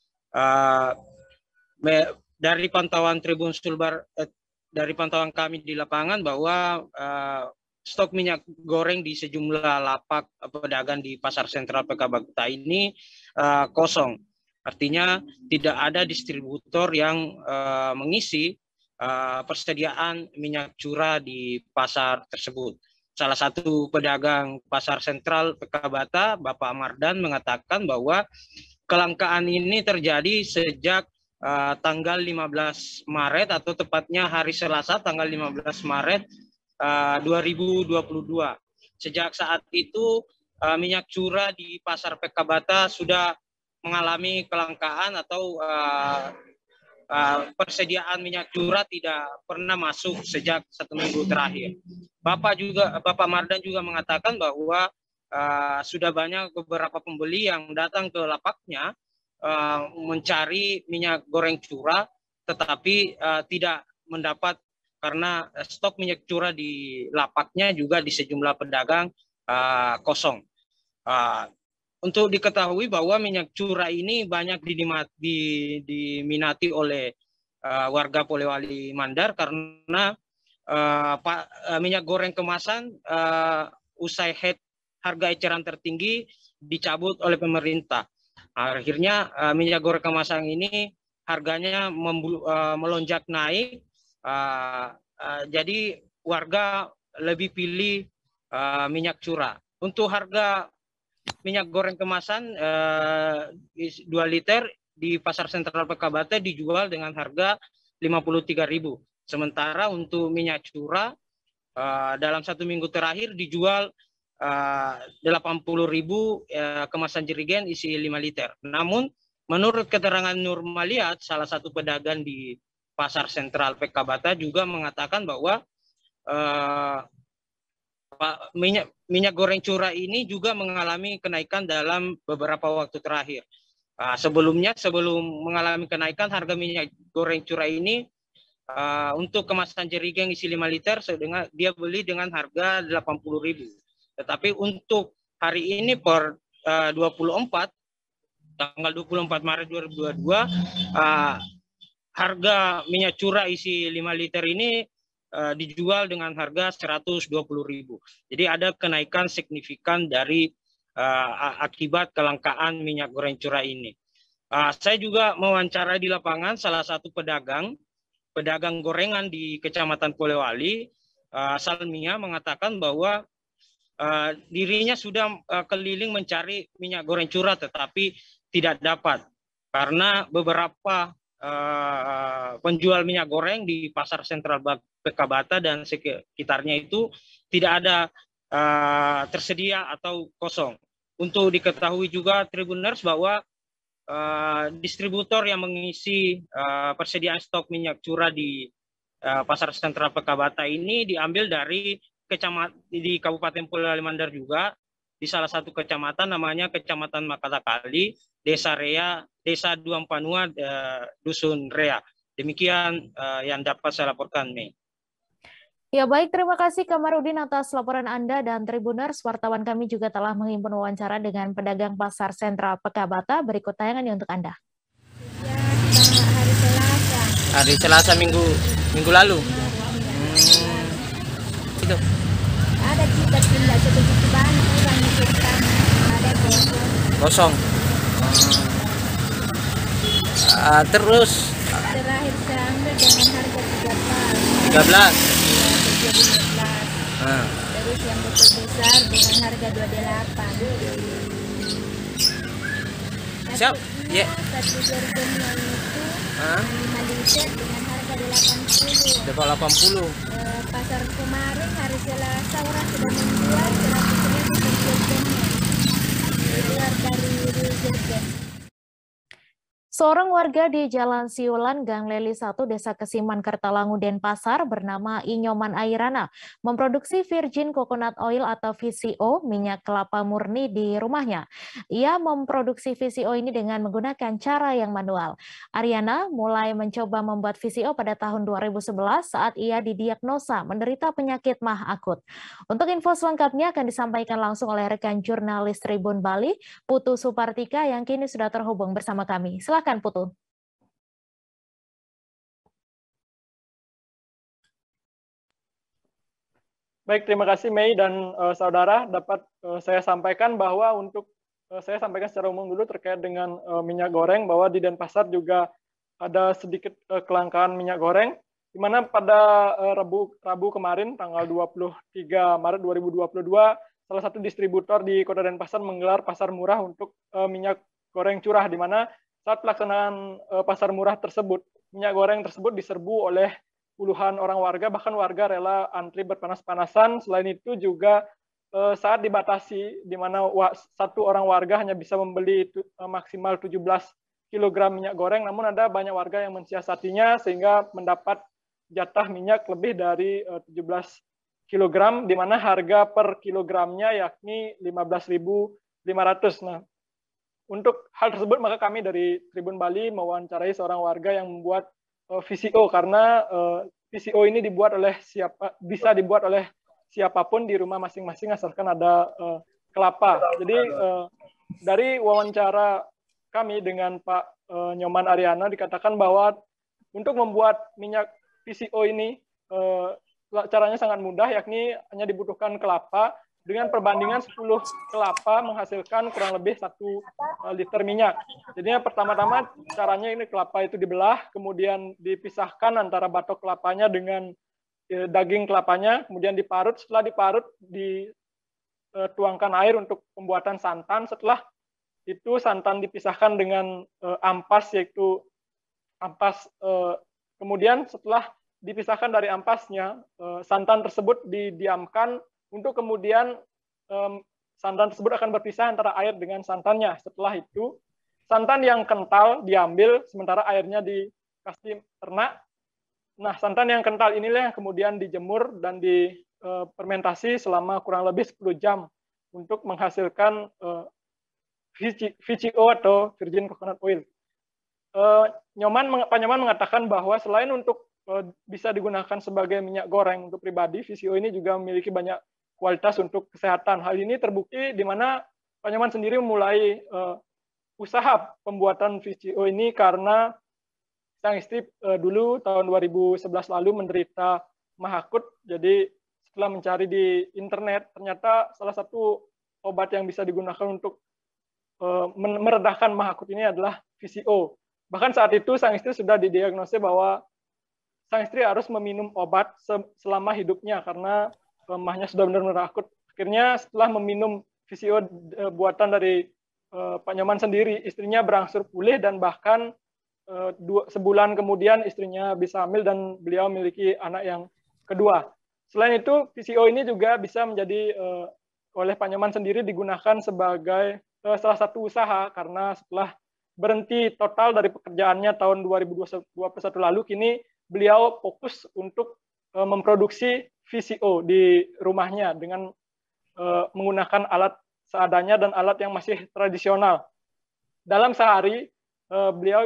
Dari pantauan Tribun Sulbar, dari pantauan kami di lapangan bahwa stok minyak goreng di sejumlah lapak pedagang di Pasar Sentral Pekabata ini kosong. Artinya tidak ada distributor yang mengisi persediaan minyak curah di pasar tersebut. Salah satu pedagang Pasar Sentral Pekabata, Bapak Mardan, mengatakan bahwa kelangkaan ini terjadi sejak tanggal 15 Maret atau tepatnya hari Selasa tanggal 15 Maret 2022. Sejak saat itu minyak curah di Pasar Pekabata sudah mengalami kelangkaan atau persediaan minyak curah tidak pernah masuk sejak 1 minggu terakhir. Bapak Mardan juga mengatakan bahwa sudah banyak beberapa pembeli yang datang ke lapaknya mencari minyak goreng curah, tetapi tidak mendapat karena stok minyak curah di lapaknya juga di sejumlah pedagang kosong. Untuk diketahui bahwa minyak curah ini banyak diminati oleh warga Polewali Mandar karena minyak goreng kemasan usai harga eceran tertinggi dicabut oleh pemerintah. Akhirnya minyak goreng kemasan ini harganya melonjak naik. Jadi warga lebih pilih minyak curah. Untuk harga minyak goreng kemasan 2 liter di Pasar Sentral Pekabata dijual dengan harga 53.000. Sementara untuk minyak curah dalam 1 minggu terakhir dijual 80.000 kemasan jerigen isi 5 liter. Namun menurut keterangan Nur Maliat, salah satu pedagang di Pasar Sentral Pekabata juga mengatakan bahwa minyak goreng curah ini juga mengalami kenaikan dalam beberapa waktu terakhir. Sebelumnya, sebelum mengalami kenaikan harga minyak goreng curah ini, untuk kemasan jerigen isi 5 liter dia beli dengan harga 80.000. Tetapi untuk hari ini per tanggal 24 Maret 2022, harga minyak curah isi 5 liter ini dijual dengan harga 120.000. Jadi ada kenaikan signifikan dari akibat kelangkaan minyak goreng curah ini. Saya juga mewawancarai di lapangan salah satu pedagang gorengan di Kecamatan Polewali, Salmia, mengatakan bahwa dirinya sudah keliling mencari minyak goreng curah tetapi tidak dapat karena beberapa penjual minyak goreng di Pasar Sentral Pekabata dan sekitarnya itu tidak ada tersedia atau kosong. Untuk diketahui juga Tribuners bahwa distributor yang mengisi persediaan stok minyak curah di Pasar Sentral Pekabata ini diambil dari di Kabupaten Polewali Mandar juga, di salah satu kecamatan namanya Kecamatan Makatakali, Desa Duampanua, Dusun Rea. Demikian yang dapat saya laporkan, Mei. Ya baik, terima kasih Kamarudin atas laporan Anda dan Tribuners. Wartawan kami juga telah menghimpun wawancara dengan pedagang pasar sentral Pekabata. Berikut tayangannya untuk Anda. Hari Selasa minggu lalu. Itu. Ada kita pindah sebegitu banyak orang yang ada kosong. Terus terakhir saya ambil dengan harga 13. Terus yang botol besar dengan harga 28. Siap? Ya. Satu jargonnya itu 5 liter dengan harga 80. 80. Pasar kemarin hari Selasa orang sudah menjual 100.000 per jargonnya. Keluar dari jargon. Seorang warga di Jalan Siulan, Gang Leli 1, Desa Kesiman, Kertalangu, Denpasar bernama Inyoman Airana memproduksi virgin coconut oil atau VCO, minyak kelapa murni di rumahnya. Ia memproduksi VCO ini dengan menggunakan cara yang manual. Ariana mulai mencoba membuat VCO pada tahun 2011 saat ia didiagnosa menderita penyakit MAH akut. Untuk info selengkapnya akan disampaikan langsung oleh rekan jurnalis Tribun Bali, Putu Supartika, yang kini sudah terhubung bersama kami. Silakan Putu. Baik, terima kasih Mei dan saudara. Dapat saya sampaikan bahwa saya sampaikan secara umum dulu terkait dengan minyak goreng, bahwa di Denpasar juga ada sedikit kelangkaan minyak goreng, di mana pada Rabu kemarin tanggal 23 Maret 2022 salah satu distributor di Kota Denpasar menggelar pasar murah untuk minyak goreng curah, di mana saat pelaksanaan pasar murah tersebut, minyak goreng tersebut diserbu oleh puluhan orang warga, bahkan warga rela antri berpanas-panasan. Selain itu juga saat dibatasi, di mana satu orang warga hanya bisa membeli maksimal 17 kg minyak goreng, namun ada banyak warga yang mensiasatinya sehingga mendapat jatah minyak lebih dari 17 kg, di mana harga per kilogramnya yakni 15.500. Nah, untuk hal tersebut maka kami dari Tribun Bali mewawancarai seorang warga yang membuat VCO, karena VCO ini bisa dibuat oleh siapapun di rumah masing-masing asalkan ada kelapa. Jadi dari wawancara kami dengan Pak Nyoman Ariana dikatakan bahwa untuk membuat minyak VCO ini caranya sangat mudah, yakni hanya dibutuhkan kelapa. Dengan perbandingan 10 kelapa menghasilkan kurang lebih 1 liter minyak. Jadinya pertama-tama caranya ini kelapa itu dibelah, kemudian dipisahkan antara batok kelapanya dengan daging kelapanya, kemudian diparut. Setelah diparut, dituangkan air untuk pembuatan santan. Setelah itu santan dipisahkan dengan ampas, yaitu ampas. Kemudian setelah dipisahkan dari ampasnya, santan tersebut didiamkan untuk kemudian santan tersebut akan berpisah antara air dengan santannya. Setelah itu, santan yang kental diambil, sementara airnya dikasih ternak. Nah, santan yang kental inilah yang kemudian dijemur dan difermentasi selama kurang lebih 10 jam untuk menghasilkan VCO atau virgin coconut oil. Pak Nyoman mengatakan bahwa selain untuk bisa digunakan sebagai minyak goreng untuk pribadi, VCO ini juga memiliki banyak kualitas untuk kesehatan. Hal ini terbukti di mana Pak Nyoman sendiri memulai usaha pembuatan VCO ini karena sang istri dulu tahun 2011 lalu menderita MAH akut. Jadi setelah mencari di internet, ternyata salah satu obat yang bisa digunakan untuk meredahkan MAH akut ini adalah VCO. Bahkan saat itu sang istri sudah didiagnosis bahwa sang istri harus meminum obat selama hidupnya karena MAH-nya sudah benar-benar akut. Akhirnya setelah meminum VCO buatan dari Pak Nyoman sendiri, istrinya berangsur pulih dan bahkan sebulan kemudian istrinya bisa hamil dan beliau memiliki anak yang kedua. Selain itu, VCO ini juga bisa menjadi oleh Pak Nyoman sendiri digunakan sebagai salah satu usaha karena setelah berhenti total dari pekerjaannya tahun 2021 lalu, kini beliau fokus untuk memproduksi VCO di rumahnya dengan menggunakan alat seadanya dan alat yang masih tradisional. Dalam sehari, beliau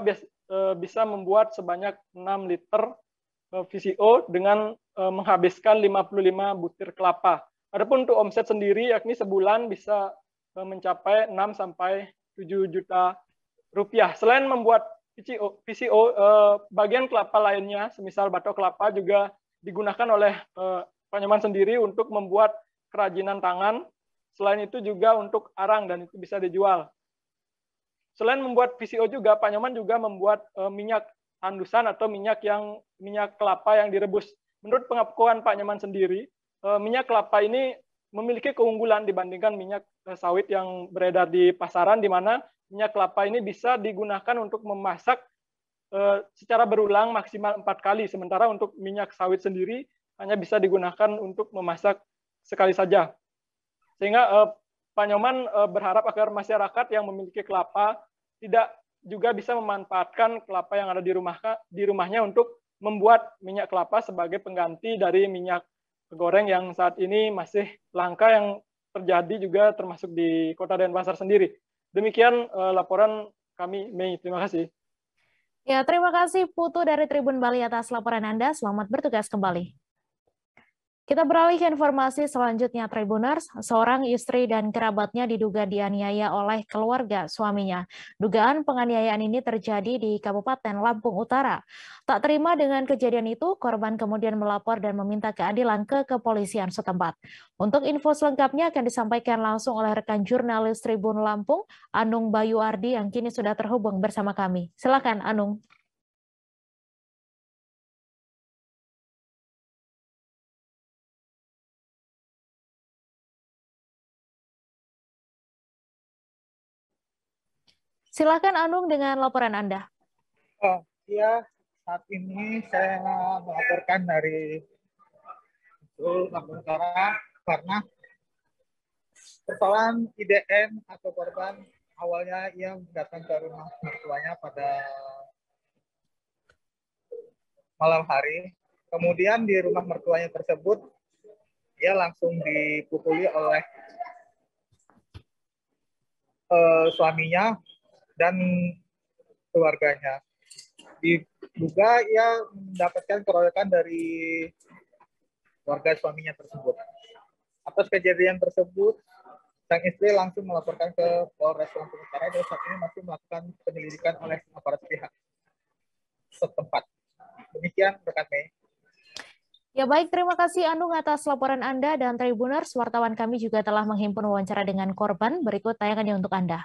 bisa membuat sebanyak 6 liter VCO dengan menghabiskan 55 butir kelapa. Adapun untuk omset sendiri, yakni sebulan bisa mencapai 6 sampai 7 juta rupiah. Selain membuat VCO, bagian kelapa lainnya, semisal batok kelapa juga digunakan oleh Pak Nyoman sendiri untuk membuat kerajinan tangan. Selain itu juga untuk arang dan itu bisa dijual. Selain membuat VCO juga, Pak Nyoman juga membuat minyak tandusan atau minyak kelapa yang direbus. Menurut pengakuan Pak Nyoman sendiri, minyak kelapa ini memiliki keunggulan dibandingkan minyak sawit yang beredar di pasaran, di mana minyak kelapa ini bisa digunakan untuk memasak secara berulang maksimal 4 kali, sementara untuk minyak sawit sendiri hanya bisa digunakan untuk memasak sekali saja. Sehingga Pak Nyoman berharap agar masyarakat yang memiliki kelapa tidak juga bisa memanfaatkan kelapa yang ada di rumahnya untuk membuat minyak kelapa sebagai pengganti dari minyak goreng yang saat ini masih langka, yang terjadi juga termasuk di Kota Denpasar sendiri. Demikian laporan kami, Mei. Terima kasih. Ya, terima kasih Putu dari Tribun Bali atas laporan Anda. Selamat bertugas kembali. Kita beralih ke informasi selanjutnya, Tribuners. Seorang istri dan kerabatnya diduga dianiaya oleh keluarga suaminya. Dugaan penganiayaan ini terjadi di Kabupaten Lampung Utara. Tak terima dengan kejadian itu, korban kemudian melapor dan meminta keadilan ke kepolisian setempat. Untuk info selengkapnya akan disampaikan langsung oleh rekan jurnalis Tribun Lampung, Anung Bayu Ardi, yang kini sudah terhubung bersama kami. Silakan, Anung. Silakan Anung dengan laporan Anda. Ya, saat ini saya melaporkan dari Lampung Utara karena persoalan IDN atau korban awalnya ia datang ke rumah mertuanya pada malam hari. Kemudian di rumah mertuanya tersebut ia langsung dipukuli oleh suaminya dan keluarganya. Diduga ia mendapatkan keroyokan dari warga suaminya tersebut. Atas kejadian tersebut, sang istri langsung melaporkan ke Polres Lampung Utara dan saat ini masih melakukan penyelidikan oleh aparat pihak setempat. Demikian rekan Mei. Ya baik, terima kasih Anung atas laporan Anda, dan Tribuners, wartawan kami juga telah menghimpun wawancara dengan korban. Berikut tayangannya untuk Anda.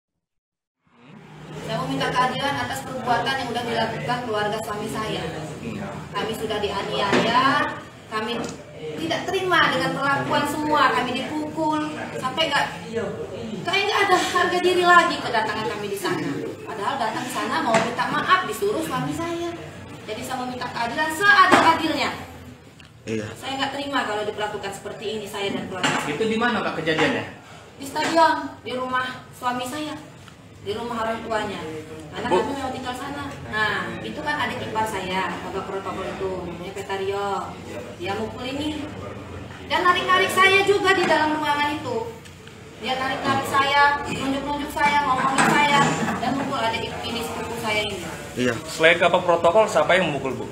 Saya meminta keadilan atas perbuatan yang sudah dilakukan keluarga suami saya. Kami sudah dianiaya, kami tidak terima dengan perlakuan semua, kami dipukul, sampai nggak ada harga diri lagi kedatangan kami di sana. Padahal datang ke sana mau minta maaf, disuruh suami saya. Jadi saya meminta keadilan seadil-adilnya. Iya. Saya nggak terima kalau diperlakukan seperti ini saya dan keluarga. Itu di mana Kak kejadiannya? Di stadion, di rumah suami saya. Di rumah orang tuanya, karena kami mau tinggal sana. Nah, itu kan adik ipar saya, babak protokol itu, namanya Petario. Dia mukul ini, dan narik-narik saya juga di dalam ruangan itu. Dia narik-narik saya, nunjuk-nunjuk saya, ngomongin saya, dan mukul adik ini sepupu saya ini. Iya. Selain babak protokol, siapa yang memukul Bu?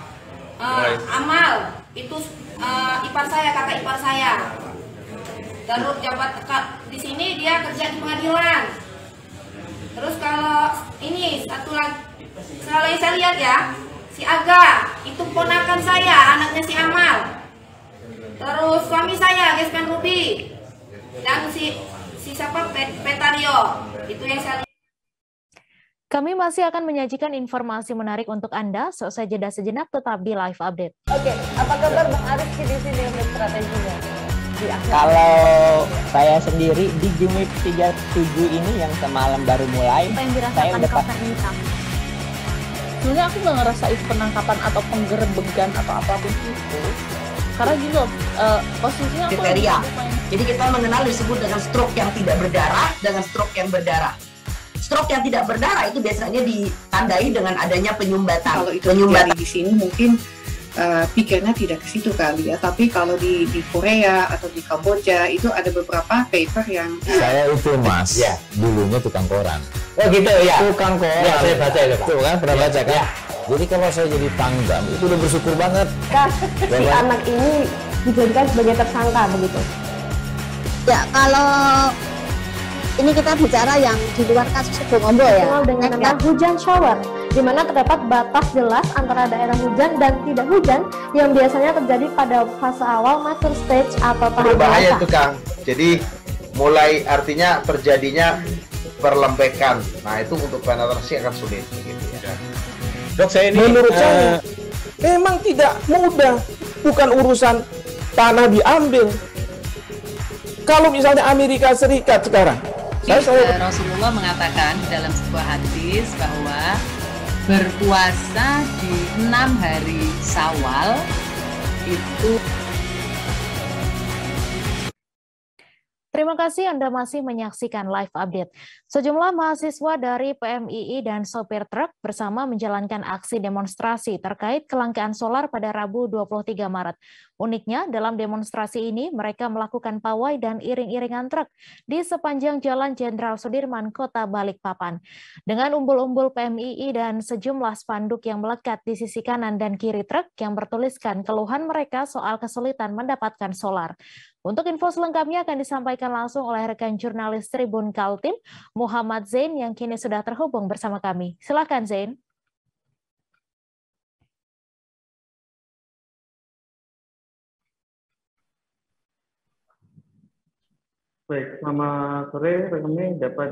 Amal, itu ipar saya, kakak ipar saya. Terus jabat di sini dia kerja di pengadilan. Terus kalau ini satu lagi, saya lihat ya, si Aga itu ponakan saya, anaknya si Amal. Terus suami saya, Gespen Ruby, dan si siapa Petario, itu yang saya lihat. Kami masih akan menyajikan informasi menarik untuk Anda. Selesai jeda sejenak, tetap di Live Update. Oke, apa kabar Bang Arif di sini untuk strateginya? Kalau saya sendiri di Jumip 37 ini yang semalam baru mulai, saya udah sebenarnya aku nggak ngerasa itu penangkapan atau penggerebegan atau apapun itu, karena gini loh, posisinya aku kriteria. Jadi kita mengenal disebut dengan stroke yang tidak berdarah dengan stroke yang berdarah. Stroke yang tidak berdarah itu biasanya ditandai dengan adanya penyumbatan. Kalau itu terjadi di sini mungkin pikirnya tidak ke situ kali ya, tapi kalau di Korea atau di Kamboja itu ada beberapa paper yang saya itu Mas, dulunya tukang koran. Oh gitu ya. Tukang koran. Ya, saya baca itu, Pak. Tuh kan, pernah baca kan? Ya. Jadi kalau saya jadi Pangdam itu udah bersyukur banget. Si anak ini dijadikan sebagai tersangka begitu. Ya, kalau ini kita bicara yang di luar kasus Sebongombo ya. Dengan nama hujan shower, di mana terdapat batas jelas antara daerah hujan dan tidak hujan yang biasanya terjadi pada fase awal mature stage atau tahap berbahaya dewasa. itu Kang. Jadi mulai artinya terjadinya perlembekan. Nah itu untuk penetrasi akan sulit gitu ya. Dok, saya ini menurut saya memang tidak mudah, bukan urusan tanah diambil. Kalau misalnya Amerika Serikat sekarang, Rasulullah mengatakan dalam sebuah hadis bahwa berpuasa di 6 hari Syawal itu. Terima kasih Anda masih menyaksikan live update. Sejumlah mahasiswa dari PMII dan sopir truk bersama menjalankan aksi demonstrasi terkait kelangkaan solar pada Rabu 23 Maret. Uniknya, dalam demonstrasi ini mereka melakukan pawai dan iring-iringan truk di sepanjang Jalan Jenderal Sudirman, Kota Balikpapan. Dengan umbul-umbul PMII dan sejumlah spanduk yang melekat di sisi kanan dan kiri truk yang bertuliskan keluhan mereka soal kesulitan mendapatkan solar. Untuk info selengkapnya akan disampaikan langsung oleh rekan jurnalis Tribun Kaltim, Muhammad Zain, yang kini sudah terhubung bersama kami. Silakan Zain. Baik, selamat sore rekan-rekan. Dapat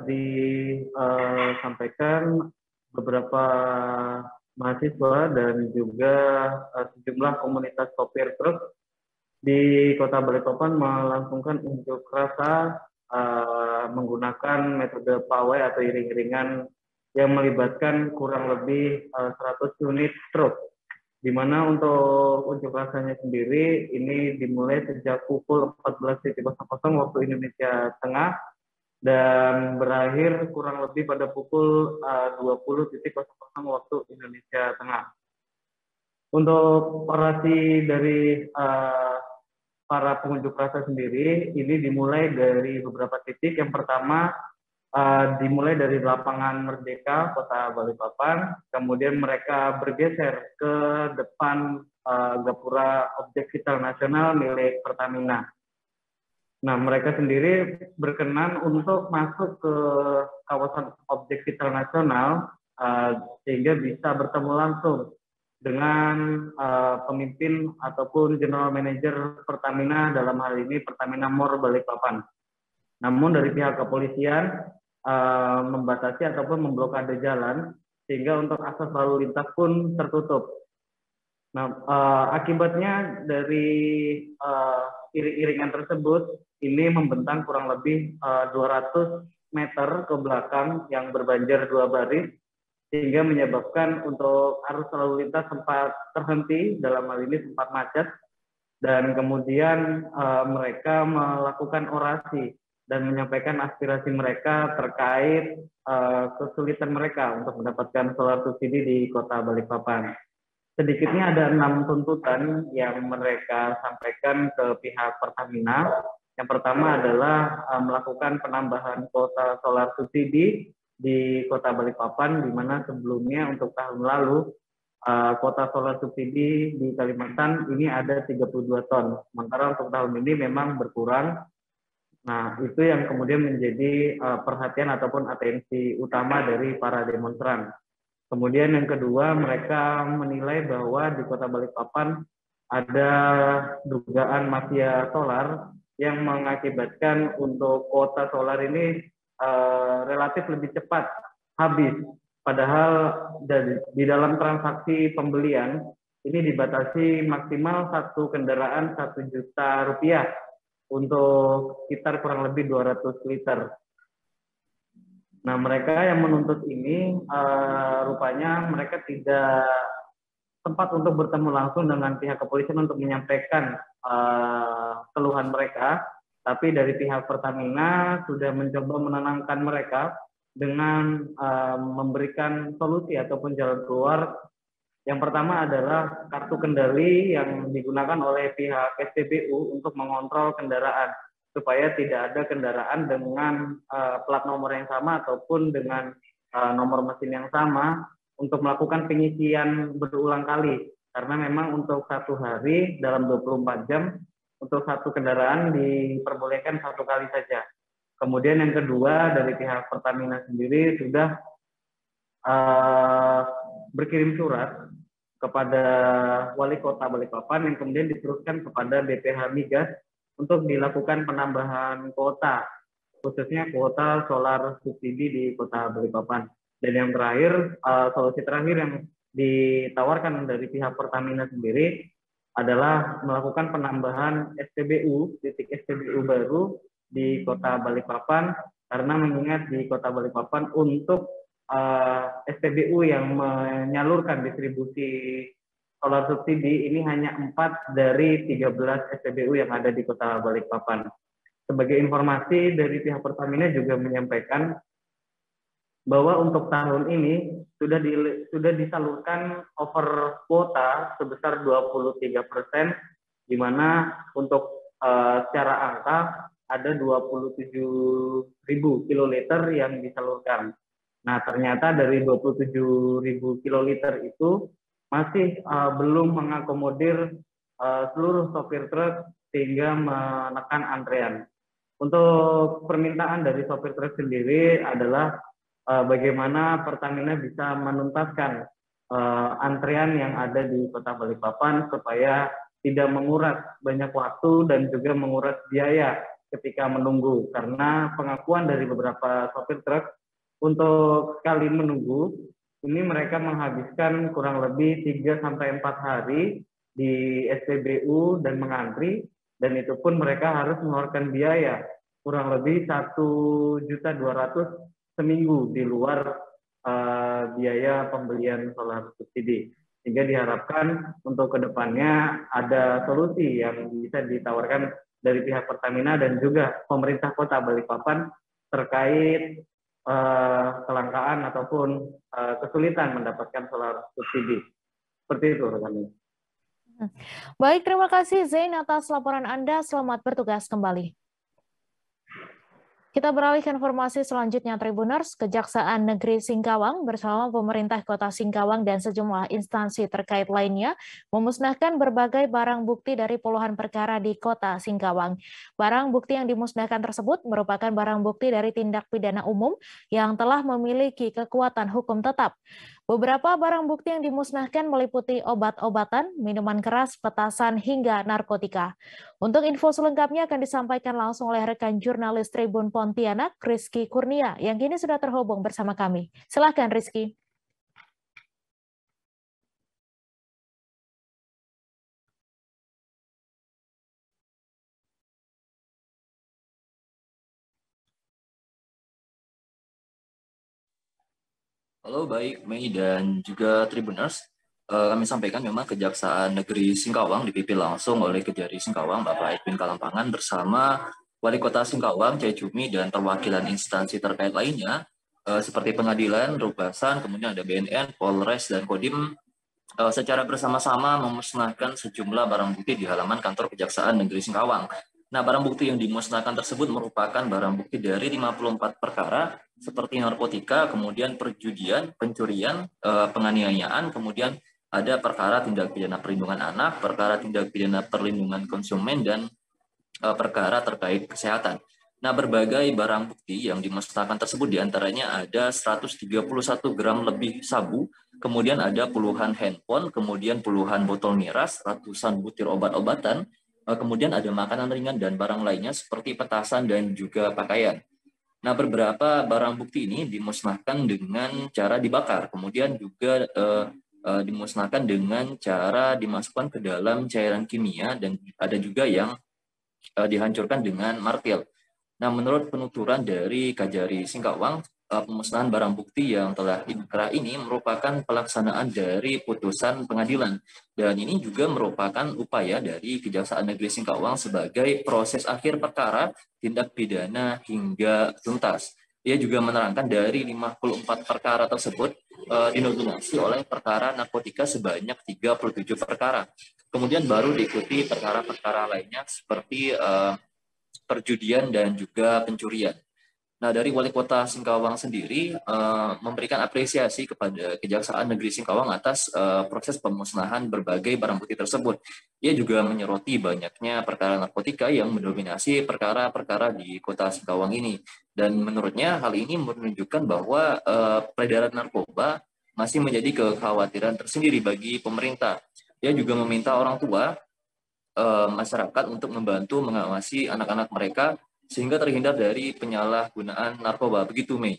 disampaikan beberapa mahasiswa dan juga sejumlah komunitas sopir truk di Kota Balikpapan melangsungkan unjuk rasa menggunakan metode pawai atau iring-iringan yang melibatkan kurang lebih 100 unit truk. Di mana untuk unjuk rasanya sendiri ini dimulai sejak pukul 14.00 waktu Indonesia Tengah dan berakhir kurang lebih pada pukul 20.00 waktu Indonesia Tengah. Untuk orasi dari para pengunjuk rasa sendiri ini dimulai dari beberapa titik. Yang pertama dimulai dari lapangan Merdeka Kota Balikpapan, kemudian mereka bergeser ke depan Gapura Objek Vital Nasional milik Pertamina. Nah, mereka sendiri berkenan untuk masuk ke kawasan Objek Vital Nasional sehingga bisa bertemu langsung dengan pemimpin ataupun general manager Pertamina, dalam hal ini Pertamina Mor Balikpapan. Namun dari pihak kepolisian membatasi ataupun memblokade jalan sehingga untuk akses lalu lintas pun tertutup. Nah, akibatnya dari iring-iringan tersebut ini membentang kurang lebih 200 meter ke belakang yang berbanjir dua baris, sehingga menyebabkan untuk arus lalu lintas sempat terhenti, dalam hal ini sempat macet, dan kemudian mereka melakukan orasi dan menyampaikan aspirasi mereka terkait kesulitan mereka untuk mendapatkan solar subsidi di Kota Balikpapan. Sedikitnya ada 6 tuntutan yang mereka sampaikan ke pihak Pertamina. Yang pertama adalah melakukan penambahan kuota solar subsidi di Kota Balikpapan, di mana sebelumnya untuk tahun lalu kuota solar subsidi di Kalimantan ini ada 32 ton. Sementara untuk tahun ini memang berkurang. Nah, itu yang kemudian menjadi perhatian ataupun atensi utama dari para demonstran. Kemudian yang kedua, mereka menilai bahwa di Kota Balikpapan ada dugaan mafia solar yang mengakibatkan untuk kuota solar ini relatif lebih cepat habis. Padahal di dalam transaksi pembelian ini dibatasi maksimal satu kendaraan 1 juta rupiah untuk sekitar kurang lebih 200 liter. Nah, mereka yang menuntut ini rupanya mereka tidak sempat untuk bertemu langsung dengan pihak kepolisian untuk menyampaikan keluhan mereka. Tapi dari pihak Pertamina sudah mencoba menenangkan mereka dengan memberikan solusi ataupun jalan keluar. Yang pertama adalah kartu kendali yang digunakan oleh pihak SPBU untuk mengontrol kendaraan, supaya tidak ada kendaraan dengan plat nomor yang sama ataupun dengan nomor mesin yang sama untuk melakukan pengisian berulang kali. Karena memang untuk satu hari dalam 24 jam, untuk satu kendaraan diperbolehkan satu kali saja. Kemudian yang kedua, dari pihak Pertamina sendiri sudah berkirim surat kepada Wali Kota Balikpapan yang kemudian diteruskan kepada BPH Migas untuk dilakukan penambahan kuota, khususnya kuota solar subsidi di Kota Balikpapan. Dan yang terakhir, solusi terakhir yang ditawarkan dari pihak Pertamina sendiri adalah melakukan penambahan SPBU, titik SPBU baru di Kota Balikpapan, karena mengingat di Kota Balikpapan untuk SPBU yang menyalurkan distribusi solar subsidi ini hanya 4 dari 13 SPBU yang ada di Kota Balikpapan. Sebagai informasi dari pihak Pertamina juga menyampaikan bahwa untuk tahun ini sudah disalurkan over kuota sebesar 23%, di mana untuk secara angka ada 27.000 kiloliter yang disalurkan. Nah, ternyata dari 27.000 kiloliter itu masih belum mengakomodir seluruh sopir truk sehingga menekan antrean. Untuk permintaan dari sopir truk sendiri adalah bagaimana Pertamina bisa menuntaskan antrean yang ada di Kota Balikpapan supaya tidak menguras banyak waktu dan juga menguras biaya ketika menunggu, karena pengakuan dari beberapa sopir truk untuk sekali menunggu ini mereka menghabiskan kurang lebih 3-4 hari di SPBU dan mengantri, dan itu pun mereka harus mengeluarkan biaya kurang lebih 1.200.000 seminggu di luar biaya pembelian solar subsidi. Sehingga diharapkan untuk kedepannya ada solusi yang bisa ditawarkan dari pihak Pertamina dan juga pemerintah Kota Balikpapan terkait kelangkaan ataupun kesulitan mendapatkan solar subsidi. Seperti itu, rekan. Baik, terima kasih Zain atas laporan Anda. Selamat bertugas kembali. Kita beralih ke informasi selanjutnya, Tribuners. Kejaksaan Negeri Singkawang bersama pemerintah Kota Singkawang dan sejumlah instansi terkait lainnya memusnahkan berbagai barang bukti dari puluhan perkara di Kota Singkawang. Barang bukti yang dimusnahkan tersebut merupakan barang bukti dari tindak pidana umum yang telah memiliki kekuatan hukum tetap. Beberapa barang bukti yang dimusnahkan meliputi obat-obatan, minuman keras, petasan, hingga narkotika. Untuk info selengkapnya akan disampaikan langsung oleh rekan jurnalis Tribun Pontianak, Rizky Kurnia, yang kini sudah terhubung bersama kami. Silakan, Rizky. Halo, baik Mei dan juga Tribuners. Kami sampaikan memang Kejaksaan Negeri Singkawang dipimpin langsung oleh Kejari Singkawang, Bapak Edwin Kalampangan, bersama Wali Kota Singkawang, Cai Cumi, dan perwakilan instansi terkait lainnya, seperti pengadilan, Rubasan, kemudian ada BNN, Polres, dan Kodim, secara bersama-sama memusnahkan sejumlah barang bukti di halaman kantor Kejaksaan Negeri Singkawang. Nah, barang bukti yang dimusnahkan tersebut merupakan barang bukti dari 54 perkara, seperti narkotika, kemudian perjudian, pencurian, penganiayaan, kemudian ada perkara tindak pidana perlindungan anak, perkara tindak pidana perlindungan konsumen, dan perkara terkait kesehatan. Nah, berbagai barang bukti yang dimusnahkan tersebut diantaranya ada 131 gram lebih sabu, kemudian ada puluhan handphone, kemudian puluhan botol miras, ratusan butir obat-obatan, kemudian ada makanan ringan dan barang lainnya seperti petasan dan juga pakaian. Nah, beberapa barang bukti ini dimusnahkan dengan cara dibakar, kemudian juga dimusnahkan dengan cara dimasukkan ke dalam cairan kimia, dan ada juga yang dihancurkan dengan martil. Nah, menurut penuturan dari Kajari Singkawang, pemusnahan barang bukti yang telah dikerah ini merupakan pelaksanaan dari putusan pengadilan, dan ini juga merupakan upaya dari Kejaksaan Negeri Singkawang sebagai proses akhir perkara tindak pidana hingga tuntas. Ia juga menerangkan dari 54 perkara tersebut dinominasi oleh perkara narkotika sebanyak 37 perkara. Kemudian baru diikuti perkara-perkara lainnya seperti perjudian dan juga pencurian. Nah, dari Wali Kota Singkawang sendiri memberikan apresiasi kepada Kejaksaan Negeri Singkawang atas proses pemusnahan berbagai barang bukti tersebut. Ia juga menyoroti banyaknya perkara narkotika yang mendominasi perkara-perkara di Kota Singkawang ini. Dan menurutnya hal ini menunjukkan bahwa peredaran narkoba masih menjadi kekhawatiran tersendiri bagi pemerintah. Dia juga meminta orang tua masyarakat untuk membantu mengawasi anak-anak mereka sehingga terhindar dari penyalahgunaan narkoba. Begitu, Mei.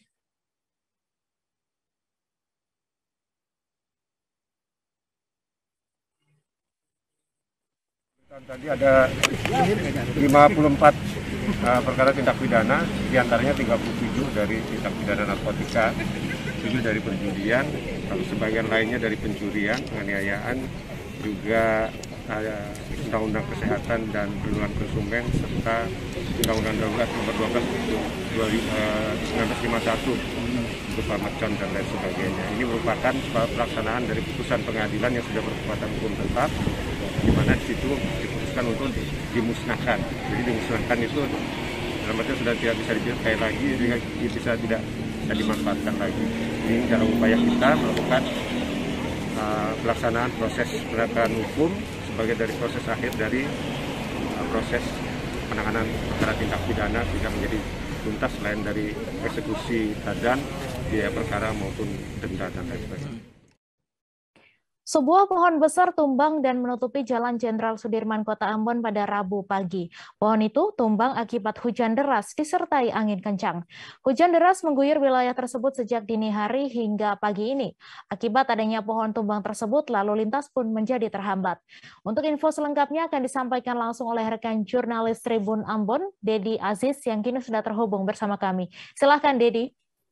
Tadi ada 54 perkara tindak pidana, diantaranya 37 dari tindak pidana narkotika, 7 dari perjudian, lalu sebagian lainnya dari pencurian, penganiayaan, juga Undang-Undang Kesehatan dan Perlindungan Konsumen serta Undang-Undang Darurat Nomor 12 1951 untuk mercon dan lain sebagainya. Ini merupakan pelaksanaan dari putusan pengadilan yang sudah berkekuatan hukum tetap, di mana di situ diputuskan untuk dimusnahkan. Jadi dimusnahkan itu dalam arti sudah tidak bisa dipakai lagi, bisa tidak dimanfaatkan lagi. Ini dalam upaya kita melakukan pelaksanaan proses penegakan hukum sebagai dari proses akhir dari proses penanganan perkara tindak pidana sehingga menjadi tuntas selain dari eksekusi dan biaya perkara maupun denda dan lain sebagainya. Sebuah pohon besar tumbang dan menutupi Jalan Jenderal Sudirman, Kota Ambon pada Rabu pagi. Pohon itu tumbang akibat hujan deras disertai angin kencang. Hujan deras mengguyur wilayah tersebut sejak dini hari hingga pagi ini. Akibat adanya pohon tumbang tersebut, lalu lintas pun menjadi terhambat. Untuk info selengkapnya akan disampaikan langsung oleh rekan jurnalis Tribun Ambon, Dedi Aziz, yang kini sudah terhubung bersama kami. Silahkan, Dedi.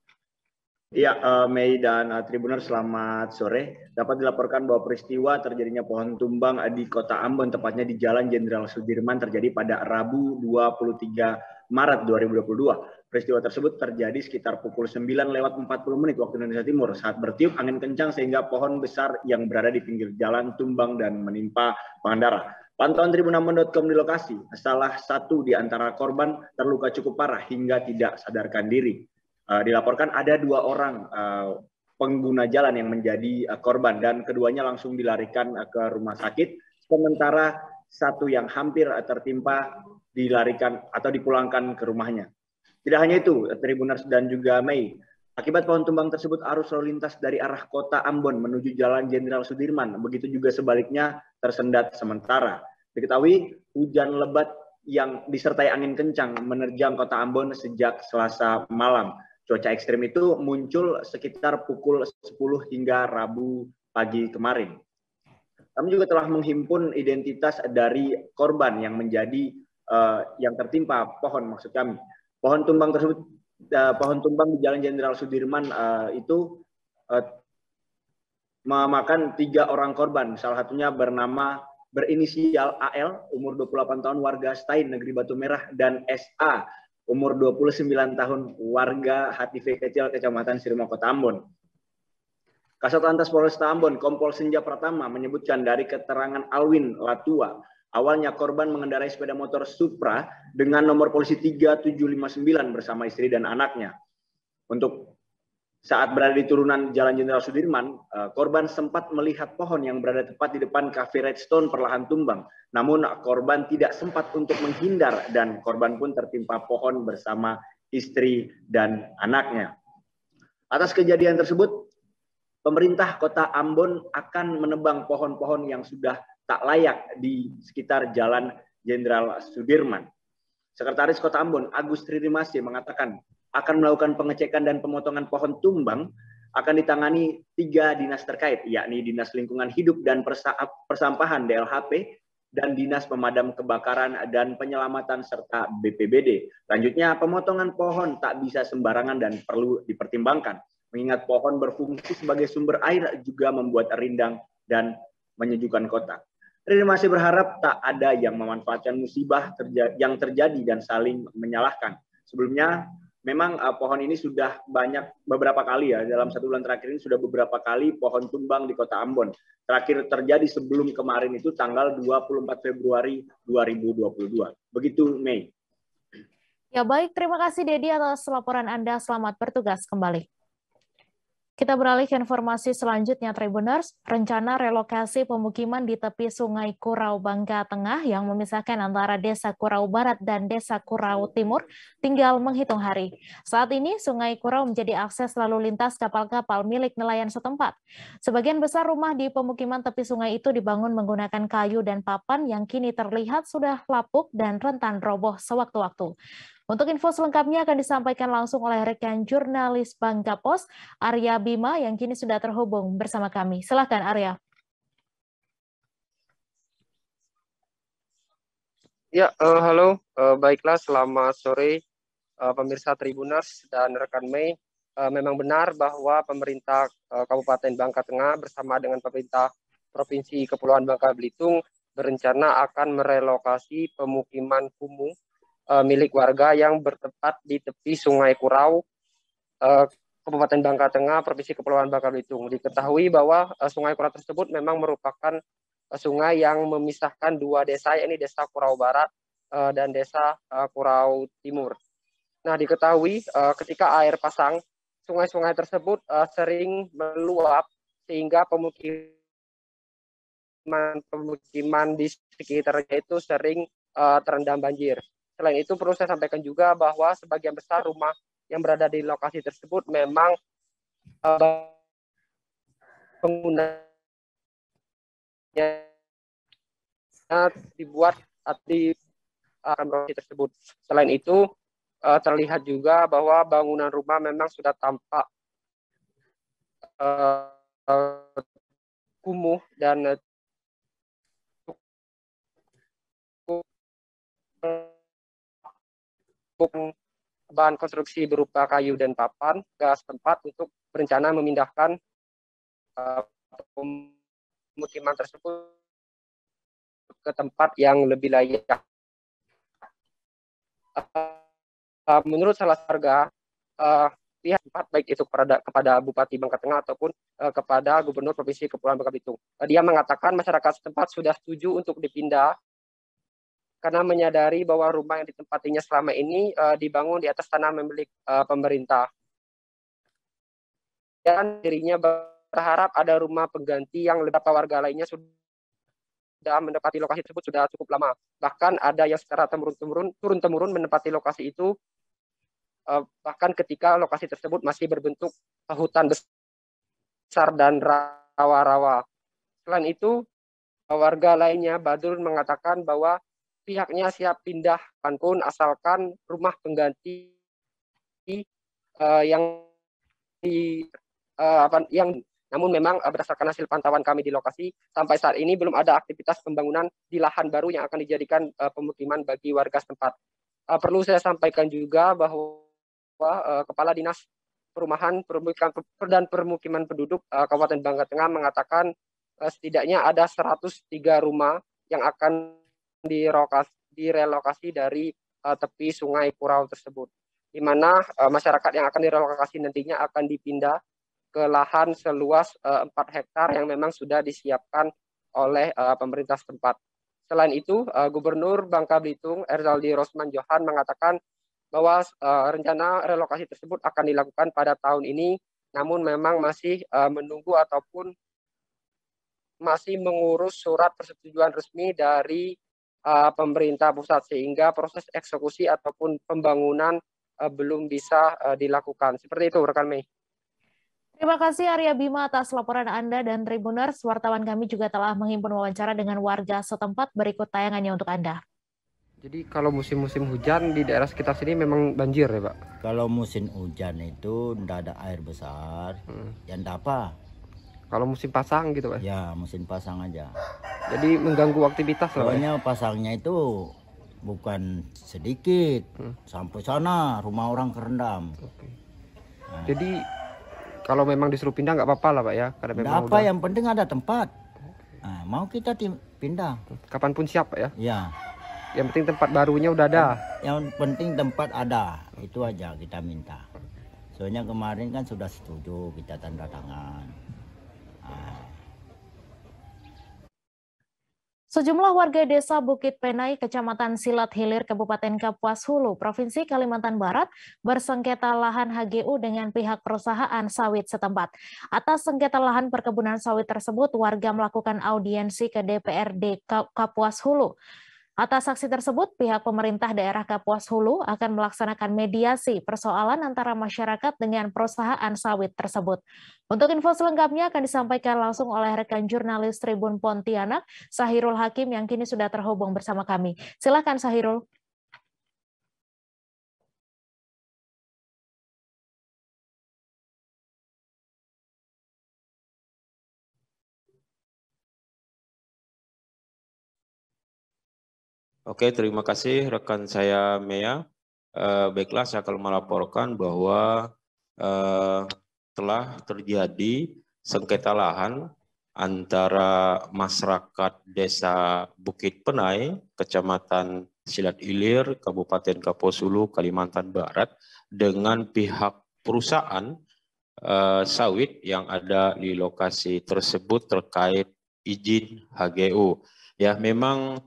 Ya, Mei dan Tribuners, selamat sore. Dapat dilaporkan bahwa peristiwa terjadinya pohon tumbang di Kota Ambon, tepatnya di Jalan Jenderal Sudirman, terjadi pada Rabu 23 Maret 2022. Peristiwa tersebut terjadi sekitar pukul 9:40 waktu Indonesia Timur saat bertiup angin kencang sehingga pohon besar yang berada di pinggir jalan tumbang dan menimpa pengendara. Pantauan tribunambon.com di lokasi, salah satu di antara korban terluka cukup parah hingga tidak sadarkan diri. Dilaporkan ada 2 orang pengguna jalan yang menjadi korban dan keduanya langsung dilarikan ke rumah sakit, sementara satu yang hampir tertimpa dilarikan atau dipulangkan ke rumahnya. Tidak hanya itu, Tribuners dan juga Mei, akibat pohon tumbang tersebut arus lalu lintas dari arah Kota Ambon menuju Jalan Jenderal Sudirman, begitu juga sebaliknya tersendat sementara. Diketahui hujan lebat yang disertai angin kencang menerjang Kota Ambon sejak Selasa malam. Cuaca ekstrim itu muncul sekitar pukul 10 hingga Rabu pagi kemarin. Kami juga telah menghimpun identitas dari korban yang menjadi yang tertimpa pohon, maksud kami. Pohon tumbang tersebut, pohon tumbang di Jalan Jenderal Sudirman itu memakan 3 orang korban. Salah satunya berinisial AL, umur 28 tahun, warga Stein, Negeri Batu Merah, dan SA, umur 29 tahun, warga HTV Kecil, Kecamatan Sirma, Kota Ambon. Kasat Lantas Polresta Ambon, Kompol Senja Pratama, menyebutkan dari keterangan Alwin Latua, awalnya korban mengendarai sepeda motor Supra dengan nomor polisi 3759 bersama istri dan anaknya. Untuk saat berada di turunan Jalan Jenderal Sudirman, korban sempat melihat pohon yang berada tepat di depan Cafe Redstone perlahan tumbang. Namun korban tidak sempat untuk menghindar dan korban pun tertimpa pohon bersama istri dan anaknya. Atas kejadian tersebut, pemerintah Kota Ambon akan menebang pohon-pohon yang sudah tak layak di sekitar Jalan Jenderal Sudirman. Sekretaris Kota Ambon, Agus Tridimasih, mengatakan akan melakukan pengecekan dan pemotongan pohon tumbang akan ditangani 3 dinas terkait, yakni Dinas Lingkungan Hidup dan Persampahan DLHP, dan Dinas Pemadam Kebakaran dan Penyelamatan serta BPBD. Lanjutnya, pemotongan pohon tak bisa sembarangan dan perlu dipertimbangkan, mengingat pohon berfungsi sebagai sumber air juga membuat rindang dan menyejukkan kota. Rini masih berharap tak ada yang memanfaatkan musibah yang terjadi dan saling menyalahkan. Sebelumnya, memang pohon ini sudah beberapa kali ya, dalam 1 bulan terakhir ini sudah beberapa kali pohon tumbang di Kota Ambon. Terakhir terjadi sebelum kemarin itu tanggal 24 Februari 2022. Begitu, Mei. Ya baik, terima kasih Dedi atas laporan Anda. Selamat bertugas kembali. Kita beralih ke informasi selanjutnya, Tribuners. Rencana relokasi pemukiman di tepi Sungai Kurau Bangka Tengah yang memisahkan antara Desa Kurau Barat dan Desa Kurau Timur tinggal menghitung hari. Saat ini, Sungai Kurau menjadi akses lalu lintas kapal-kapal milik nelayan setempat. Sebagian besar rumah di pemukiman tepi sungai itu dibangun menggunakan kayu dan papan yang kini terlihat sudah lapuk dan rentan roboh sewaktu-waktu. Untuk info selengkapnya akan disampaikan langsung oleh rekan jurnalis Bangka Pos, Arya Bima, yang kini sudah terhubung bersama kami. Silakan Arya. Ya, halo. Baiklah, selamat sore pemirsa Tribuners dan rekan Mei. Memang benar bahwa pemerintah Kabupaten Bangka Tengah bersama dengan pemerintah Provinsi Kepulauan Bangka Belitung berencana akan merelokasi pemukiman kumuh milik warga yang bertempat di tepi Sungai Kurau, Kabupaten Bangka Tengah, Provinsi Kepulauan Bangka Belitung. Diketahui bahwa Sungai Kurau tersebut memang merupakan sungai yang memisahkan dua desa, yakni Desa Kurau Barat dan Desa Kurau Timur. Nah, diketahui ketika air pasang, sungai-sungai tersebut sering meluap sehingga pemukiman di sekitarnya itu sering terendam banjir. Selain itu perlu saya sampaikan juga bahwa sebagian besar rumah yang berada di lokasi tersebut memang penggunanya dibuat di lokasi tersebut. Selain itu terlihat juga bahwa bangunan rumah memang sudah tampak kumuh dan bahan konstruksi berupa kayu dan papan ke setempat untuk berencana memindahkan pemukiman tersebut ke tempat yang lebih layak. Menurut salah warga, pihak tempat baik itu kepada Bupati Bangka Tengah ataupun kepada Gubernur Provinsi Kepulauan Bangka Belitung, dia mengatakan masyarakat setempat sudah setuju untuk dipindah karena menyadari bahwa rumah yang ditempatinya selama ini dibangun di atas tanah milik pemerintah. Dan dirinya berharap ada rumah pengganti yang beberapa warga lainnya sudah menempati lokasi tersebut sudah cukup lama. Bahkan ada yang secara turun-temurun menempati lokasi itu, bahkan ketika lokasi tersebut masih berbentuk hutan besar dan rawa-rawa. Selain itu, warga lainnya, Badrun, mengatakan bahwa pihaknya siap pindah kapanpun asalkan rumah pengganti namun memang berdasarkan hasil pantauan kami di lokasi sampai saat ini belum ada aktivitas pembangunan di lahan baru yang akan dijadikan pemukiman bagi warga setempat. Perlu saya sampaikan juga bahwa Kepala Dinas Perumahan dan Permukiman Penduduk Kabupaten Bangka Tengah mengatakan setidaknya ada 103 rumah yang akan direlokasi dari tepi Sungai Kurau tersebut, di mana masyarakat yang akan direlokasi nantinya akan dipindah ke lahan seluas 4 hektar yang memang sudah disiapkan oleh pemerintah setempat. Selain itu, Gubernur Bangka Belitung Erzaldi Rosman Johan mengatakan bahwa rencana relokasi tersebut akan dilakukan pada tahun ini, namun memang masih menunggu ataupun masih mengurus surat persetujuan resmi dari pemerintah pusat sehingga proses eksekusi ataupun pembangunan belum bisa dilakukan. Seperti itu, rekan Mei. Terima kasih Arya Bima atas laporan Anda dan Tribuners. Wartawan kami juga telah menghimpun wawancara dengan warga setempat. Berikut tayangannya untuk Anda. Jadi kalau musim-musim hujan di daerah sekitar sini memang banjir ya Pak? Kalau musim hujan itu tidak ada air besar, dan apa? Kalau musim pasang gitu Pak? Ya musim pasang aja. Jadi mengganggu aktivitas lah. Soalnya pasangnya itu bukan sedikit, sampai sana rumah orang kerendam. Nah. Jadi kalau memang disuruh pindah nggak apa-apa lah Pak ya? Karena memang yang penting ada tempat. Nah, mau kita pindah. Kapanpun siap Pak ya? Ya. Yang penting tempat barunya udah ada. Yang penting tempat ada, itu aja kita minta. Soalnya kemarin kan sudah setuju, kita tanda tangan. Sejumlah warga desa Bukit Penai, Kecamatan Silat Hilir, Kabupaten Kapuas Hulu, Provinsi Kalimantan Barat, bersengketa lahan HGU dengan pihak perusahaan sawit setempat. Atas sengketa lahan perkebunan sawit tersebut, warga melakukan audiensi ke DPRD Kapuas Hulu. Atas aksi tersebut, pihak pemerintah daerah Kapuas Hulu akan melaksanakan mediasi persoalan antara masyarakat dengan perusahaan sawit tersebut. Untuk info selengkapnya akan disampaikan langsung oleh rekan jurnalis Tribun Pontianak, Sahirul Hakim, yang kini sudah terhubung bersama kami. Silakan Sahirul. Oke, terima kasih rekan saya Mea. Baiklah, saya akan melaporkan bahwa telah terjadi sengketa lahan antara masyarakat Desa Bukit Penai, Kecamatan Silat Hilir, Kabupaten Kapuas Hulu, Kalimantan Barat, dengan pihak perusahaan sawit yang ada di lokasi tersebut terkait izin HGU. Ya, memang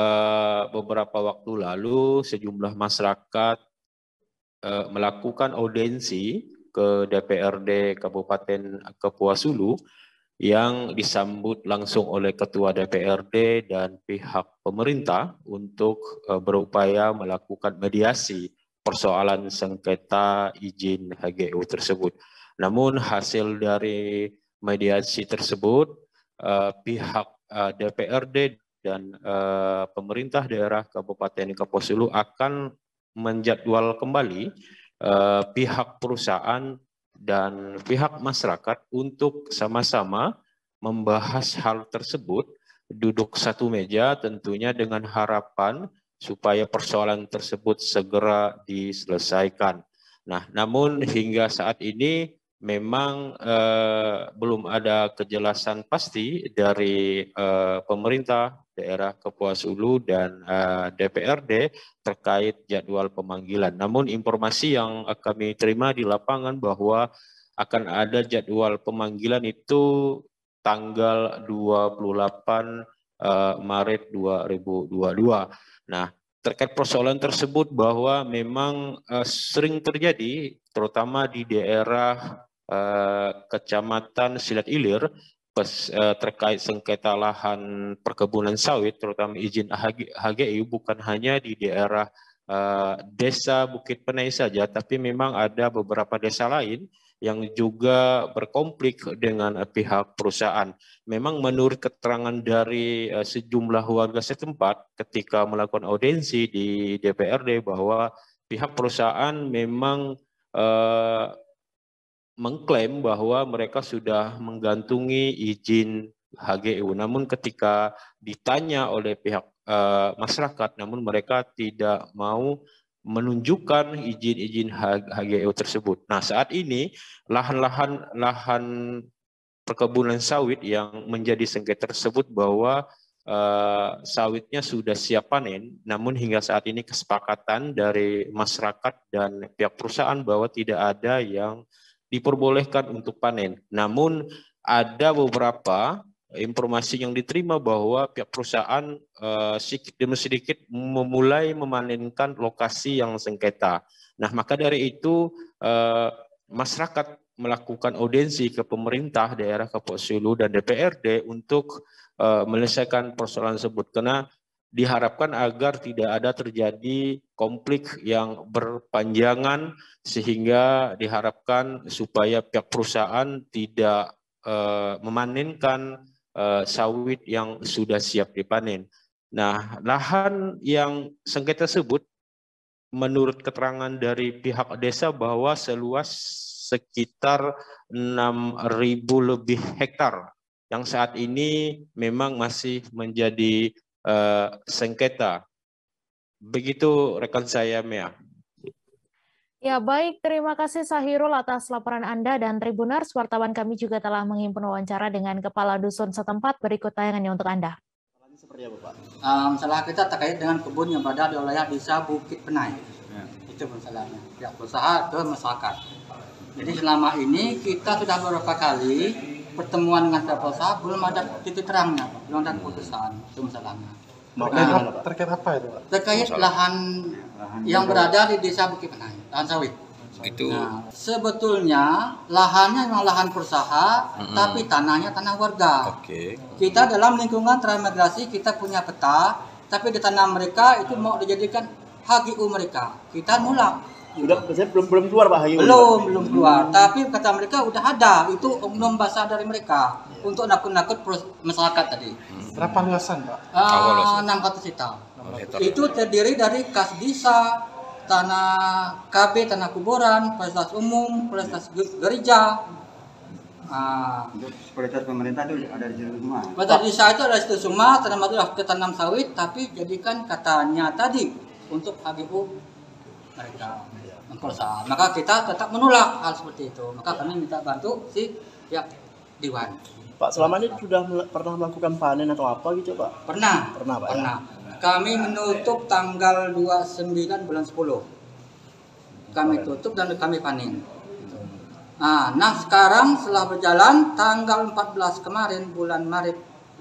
beberapa waktu lalu sejumlah masyarakat melakukan audiensi ke DPRD Kabupaten Kapuas Hulu yang disambut langsung oleh Ketua DPRD dan pihak pemerintah untuk berupaya melakukan mediasi persoalan sengketa izin HGU tersebut. Namun hasil dari mediasi tersebut, pihak DPRD dan pemerintah daerah Kabupaten Kapuas Hulu akan menjadwal kembali pihak perusahaan dan pihak masyarakat untuk sama-sama membahas hal tersebut, duduk satu meja tentunya dengan harapan supaya persoalan tersebut segera diselesaikan. Nah, namun hingga saat ini memang belum ada kejelasan pasti dari pemerintah daerah Kapuas Hulu dan DPRD terkait jadwal pemanggilan. Namun informasi yang kami terima di lapangan bahwa akan ada jadwal pemanggilan itu tanggal 28 Maret 2022. Nah, terkait persoalan tersebut bahwa memang sering terjadi terutama di daerah Kecamatan Silat Hilir terkait sengketa lahan perkebunan sawit terutama izin HGU bukan hanya di daerah Desa Bukit Penai saja, tapi memang ada beberapa desa lain yang juga berkonflik dengan pihak perusahaan. Memang menurut keterangan dari sejumlah warga setempat ketika melakukan audiensi di DPRD bahwa pihak perusahaan memang mengklaim bahwa mereka sudah menggantungi izin HGU. Namun ketika ditanya oleh pihak masyarakat, namun mereka tidak mau menunjukkan izin-izin HGU tersebut. Nah, saat ini lahan perkebunan sawit yang menjadi sengketa tersebut bahwa sawitnya sudah siap panen, namun hingga saat ini kesepakatan dari masyarakat dan pihak perusahaan bahwa tidak ada yang diperbolehkan untuk panen. Namun ada beberapa informasi yang diterima bahwa pihak perusahaan sedikit demi sedikit memulai memanenkan lokasi yang sengketa. Nah, maka dari itu masyarakat melakukan audiensi ke pemerintah daerah Kapuas Hulu dan DPRD untuk menyelesaikan persoalan tersebut karena diharapkan agar tidak ada terjadi konflik yang berpanjangan sehingga diharapkan supaya pihak perusahaan tidak memanenkan sawit yang sudah siap dipanen. Nah, lahan yang sengketa tersebut menurut keterangan dari pihak desa bahwa seluas sekitar 6.000 lebih hektar yang saat ini memang masih menjadi sengketa. Begitu rekan saya, Mea. Ya, baik. Terima kasih Sahirul atas laporan Anda, dan Tribuners, wartawan kami juga telah menghimpun wawancara dengan Kepala Dusun setempat. Berikut tayangannya untuk Anda. Seperti apa, Pak? Masalah kita terkait dengan kebun yang berada di wilayah Desa Bukit Penai. Ya. Itu masalahnya. Pihak usaha ke masyarakat. Jadi selama ini kita sudah beberapa kali pertemuan dengan pihak usaha belum ada titik terangnya, Pak. Belum ada keputusan itu masalahnya. Terkait apa itu, Pak? Terkait lahan yang berada di desa Bukit Penai, lahan sawit. Itu. Nah, sebetulnya lahannya memang lahan perusahaan, tapi tanahnya tanah warga. Kita dalam lingkungan transmigrasi kita punya peta, tapi di tanah mereka itu mau dijadikan HGU mereka. Kita nolak. Belum keluar, Pak, HGU? Belum keluar. Tapi kata mereka udah ada, itu oknum basah dari mereka untuk nakut-nakut masyarakat tadi. Berapa luasan, Pak? 600 hektar. Itu terdiri dari kas desa, tanah KB, tanah kuburan, fasilitas umum, fasilitas gereja. Fasilitas pemerintah itu ada di situ semua. Fasilitas desa itu ada di situ semua, termasuk ketanam sawit, tapi jadikan katanya tadi untuk HGU mereka perusahaan. Maka kita tetap menolak hal seperti itu. Maka kami minta bantu si pihak Dewan. Pak, selama ini sudah pernah melakukan panen atau apa gitu, Pak? Pernah, Pak. Pernah. Kami menutup tanggal 29 bulan 10. Kami tutup dan kami panen. Nah, sekarang setelah berjalan tanggal 14 kemarin bulan Maret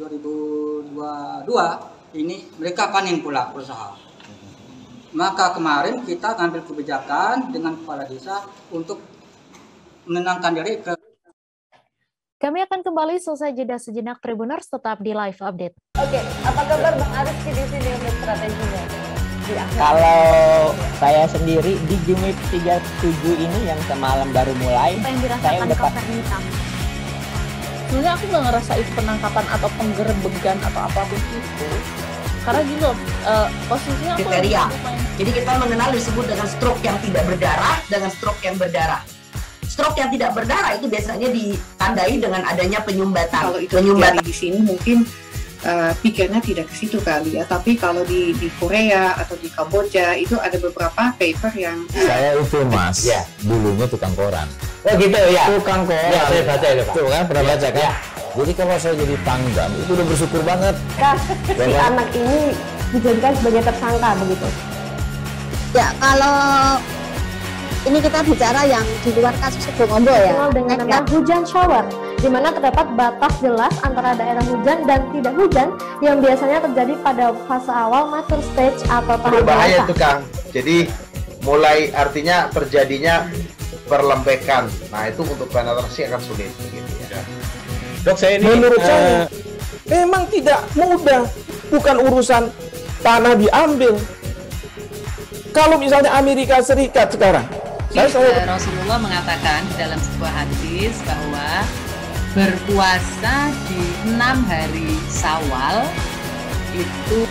2022 ini mereka panen pula perusahaan. Maka kemarin kita ngambil kebijakan dengan kepala desa untuk menenangkan diri ke. Kami akan kembali selesai jeda sejenak, Tribuners, tetap di live update. Oke, apa kabar Bang Aris di sini untuk strateginya? Kalau saya sendiri di Jumip 37 ini yang semalam baru mulai, apa yang saya dirasakan udah Kak Fernita? Sebenarnya aku nggak ngerasa itu penangkapan atau penggerebegan atau apapun itu. Karena gini loh, posisinya aku kriteria. Jadi kita mengenal disebut dengan stroke yang tidak berdarah dengan stroke yang berdarah. Stroke yang tidak berdarah itu biasanya ditandai dengan adanya penyumbatan. Kalau itu terjadi di sini mungkin pikirnya tidak ke situ kali ya. Tapi kalau di Korea atau di Kamboja itu ada beberapa paper yang saya itu Mas, dulunya tukang koran. Oh gitu ya. Tukang koran. Ya, saya baca itu, Pak. Tuh kan pernah baca kan? Jadi kalau saya jadi Pangdam itu udah bersyukur banget. Si anak ini dijadikan sebagai tersangka begitu. Ya, kalau ini kita bicara yang di luar kasus Situbondo ya. Dengan nama hujan shower, di mana terdapat batas jelas antara daerah hujan dan tidak hujan yang biasanya terjadi pada fase awal mature stage atau tahap berbahaya dewasa. itu Kang. Jadi mulai artinya terjadinya perlembekan. Nah itu untuk penetrasi akan sulit. Gitu ya. Dok, saya ini menurut saya memang tidak mudah. Bukan urusan tanah diambil. Kalau misalnya Amerika Serikat sekarang, Rasulullah mengatakan dalam sebuah hadis bahwa berpuasa di 6 hari Syawal itu.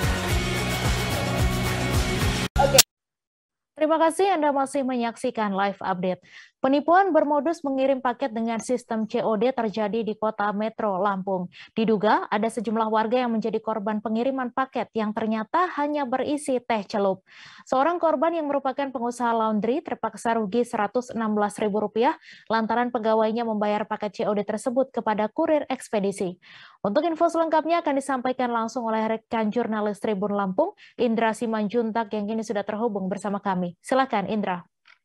Terima kasih Anda masih menyaksikan live update. Penipuan bermodus mengirim paket dengan sistem COD terjadi di kota Metro Lampung. Diduga ada sejumlah warga yang menjadi korban pengiriman paket yang ternyata hanya berisi teh celup. Seorang korban yang merupakan pengusaha laundry terpaksa rugi Rp116.000 lantaran pegawainya membayar paket COD tersebut kepada kurir ekspedisi. Untuk info selengkapnya akan disampaikan langsung oleh rekan jurnalis Tribun Lampung, Indra Simanjuntak yang kini sudah terhubung bersama kami. Silakan Indra.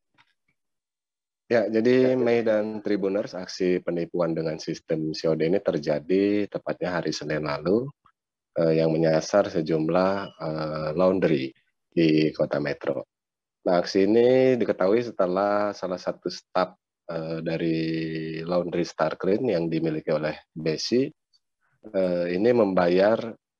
Ya, jadi Mei dan Tribuners, aksi penipuan dengan sistem COD ini terjadi tepatnya hari Senin lalu yang menyasar sejumlah laundry di kota Metro. Nah, aksi ini diketahui setelah salah satu staf dari laundry Star Clean yang dimiliki oleh Besi ini membayar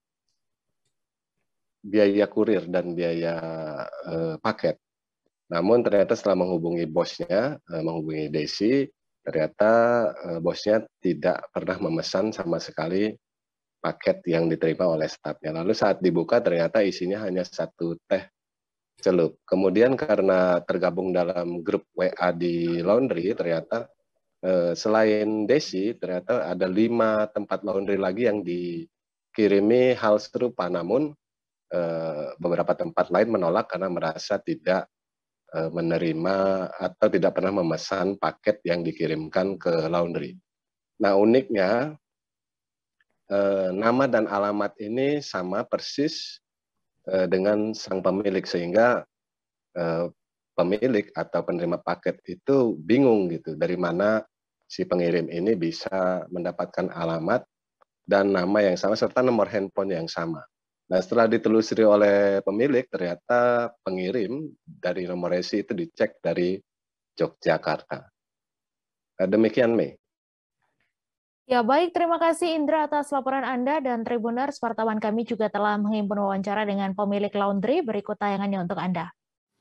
biaya kurir dan biaya paket. Namun ternyata setelah menghubungi bosnya, menghubungi Desi, ternyata bosnya tidak pernah memesan sama sekali paket yang diterima oleh stafnya. Lalu saat dibuka ternyata isinya hanya satu teh celup. Kemudian karena tergabung dalam grup WA di laundry, ternyata selain Desi, ternyata ada 5 tempat laundry lagi yang dikirimi hal serupa. Namun beberapa tempat lain menolak karena merasa tidak menerima atau tidak pernah memesan paket yang dikirimkan ke laundry. Nah, uniknya nama dan alamat ini sama persis dengan sang pemilik, sehingga pemilik atau penerima paket itu bingung gitu dari mana si pengirim ini bisa mendapatkan alamat dan nama yang sama serta nomor handphone yang sama. Nah, setelah ditelusuri oleh pemilik, ternyata pengirim dari nomor resi itu dicek dari Yogyakarta. Demikian, Mei. Ya baik, terima kasih Indra atas laporan Anda dan Tribuners, wartawan kami juga telah menghimpun wawancara dengan pemilik laundry, berikut tayangannya untuk Anda.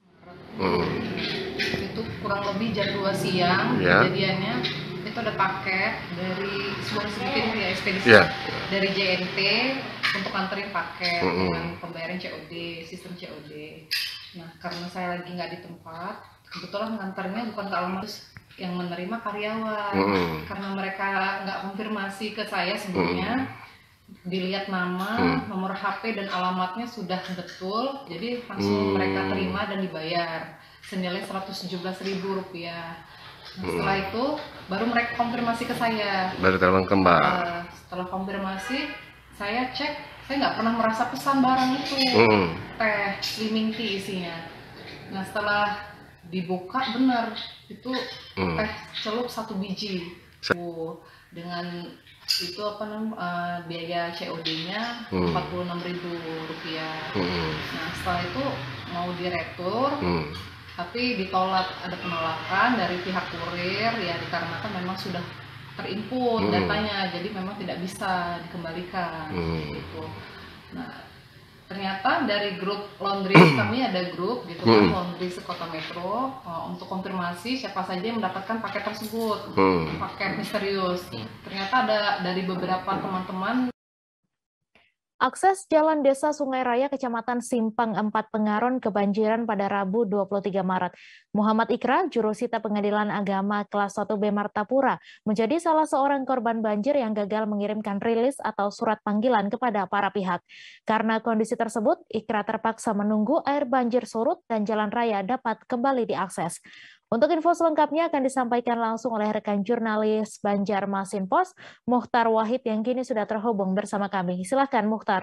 Itu kurang lebih jam 2 siang kejadiannya, itu ada paket dari sebuah sebutin ya ekspedisi dari JNT untuk anterin paket dengan pembayaran COD, sistem COD. Nah karena saya lagi nggak di tempat, kebetulan nganternya bukan ke alamat yang menerima karyawan, karena mereka nggak konfirmasi ke saya sebelumnya, dilihat nama, nomor HP dan alamatnya sudah betul, jadi langsung mereka terima dan dibayar senilai Rp117.000. Nah, setelah itu baru mereka konfirmasi ke saya. Baru telepon ke Mbak. Setelah konfirmasi, saya cek, saya nggak pernah merasa pesan barang itu, teh slimming tea isinya. Nah setelah dibuka benar itu teh celup 1 biji dengan itu apa namanya biaya COD-nya Rp46.000. Nah setelah itu mau diretur tapi ditolak, ada penolakan dari pihak kurir ya dikarenakan memang sudah terinput datanya, jadi memang tidak bisa dikembalikan gitu. Nah ternyata dari grup laundry kami ada grup gitu kan, laundry sekota Metro, untuk konfirmasi siapa saja yang mendapatkan paket tersebut, paket misterius. Ternyata ada dari beberapa teman-teman. Akses Jalan Desa Sungai Raya Kecamatan Simpang 4 Pengaron kebanjiran pada Rabu 23 Maret. Muhammad Ikra, jurusita Pengadilan Agama kelas 1B Martapura, menjadi salah seorang korban banjir yang gagal mengirimkan rilis atau surat panggilan kepada para pihak. Karena kondisi tersebut, Ikra terpaksa menunggu air banjir surut dan jalan raya dapat kembali diakses. Untuk info selengkapnya akan disampaikan langsung oleh rekan jurnalis Banjarmasin Pos, Mukhtar Wahid yang kini sudah terhubung bersama kami. Silakan Mukhtar.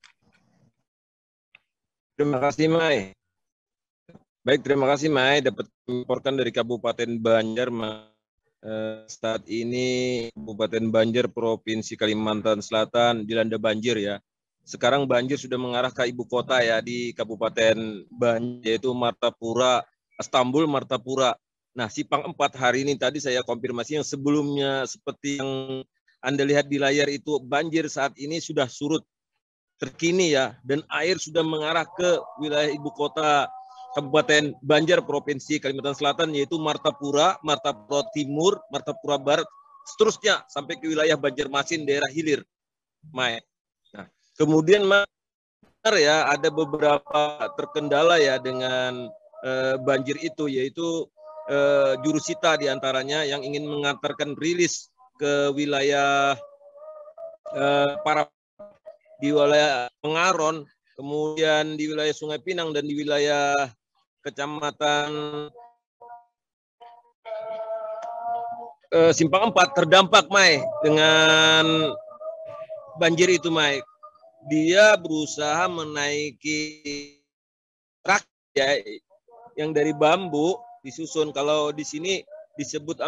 Terima kasih Mai. Baik, terima kasih Mai. Dapat melaporkan dari Kabupaten Banjar. Saat ini Kabupaten Banjar, Provinsi Kalimantan Selatan dilanda banjir ya. Sekarang banjir sudah mengarah ke ibu kota ya di Kabupaten Banjar, yaitu Martapura. Istanbul, Martapura. Nah, Simpang 4 hari ini tadi saya konfirmasi yang sebelumnya seperti yang Anda lihat di layar itu banjir saat ini sudah surut terkini ya, dan air sudah mengarah ke wilayah ibu kota Kabupaten Banjar, Provinsi Kalimantan Selatan, yaitu Martapura, Martapura Timur, Martapura Barat, seterusnya sampai ke wilayah Banjarmasin, daerah hilir. Mai. Nah, kemudian ya ada beberapa terkendala ya dengan banjir itu, yaitu jurusita diantaranya yang ingin mengantarkan rilis ke wilayah para di wilayah Pengaron, kemudian di wilayah Sungai Pinang dan di wilayah Kecamatan Simpang 4 terdampak Mai dengan banjir itu Mai. Dia berusaha menaiki truk ya yang dari bambu disusun, kalau di sini disebut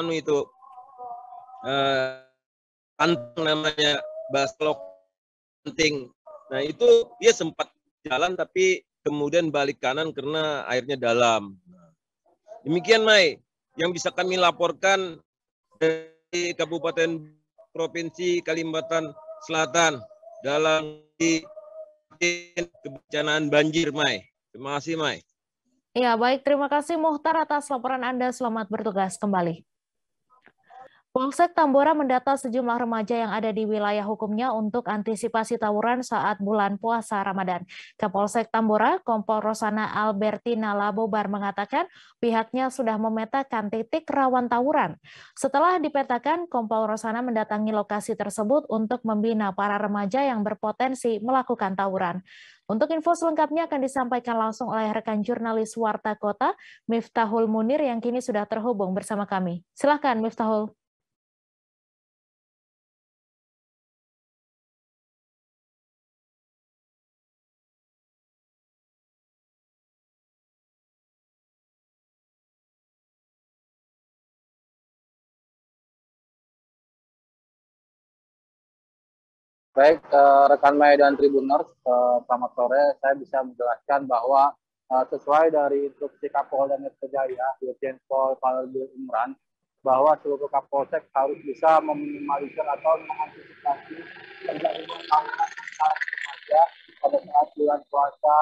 kantong namanya, baslok penting. Nah itu dia sempat jalan tapi kemudian balik kanan karena airnya dalam. Demikian Mai yang bisa kami laporkan dari Kabupaten Provinsi Kalimantan Selatan dalam kebencanaan banjir Mai. Terima kasih Mai. Ya, baik. Terima kasih Mukhtar atas laporan Anda. Selamat bertugas kembali. Polsek Tambora mendata sejumlah remaja yang ada di wilayah hukumnya untuk antisipasi tawuran saat bulan puasa Ramadan. Kapolsek Tambora, Kompol Rosana Albertina Labobar mengatakan pihaknya sudah memetakan titik rawan tawuran. Setelah dipetakan, Kompol Rosana mendatangi lokasi tersebut untuk membina para remaja yang berpotensi melakukan tawuran. Untuk info selengkapnya akan disampaikan langsung oleh rekan jurnalis Warta Kota, Miftahul Munir yang kini sudah terhubung bersama kami. Silakan Miftahul. Baik, rekan Mai dan Tribuners, selamat sore. Saya bisa menjelaskan bahwa sesuai dari instruksi Kapolda Metro Jaya, Irjen Pol Fadlil Imran, bahwa seluruh Kapolsek harus bisa meminimalisir atau mengantisipasi terjadinya tawuran antar remaja pada saat bulan puasa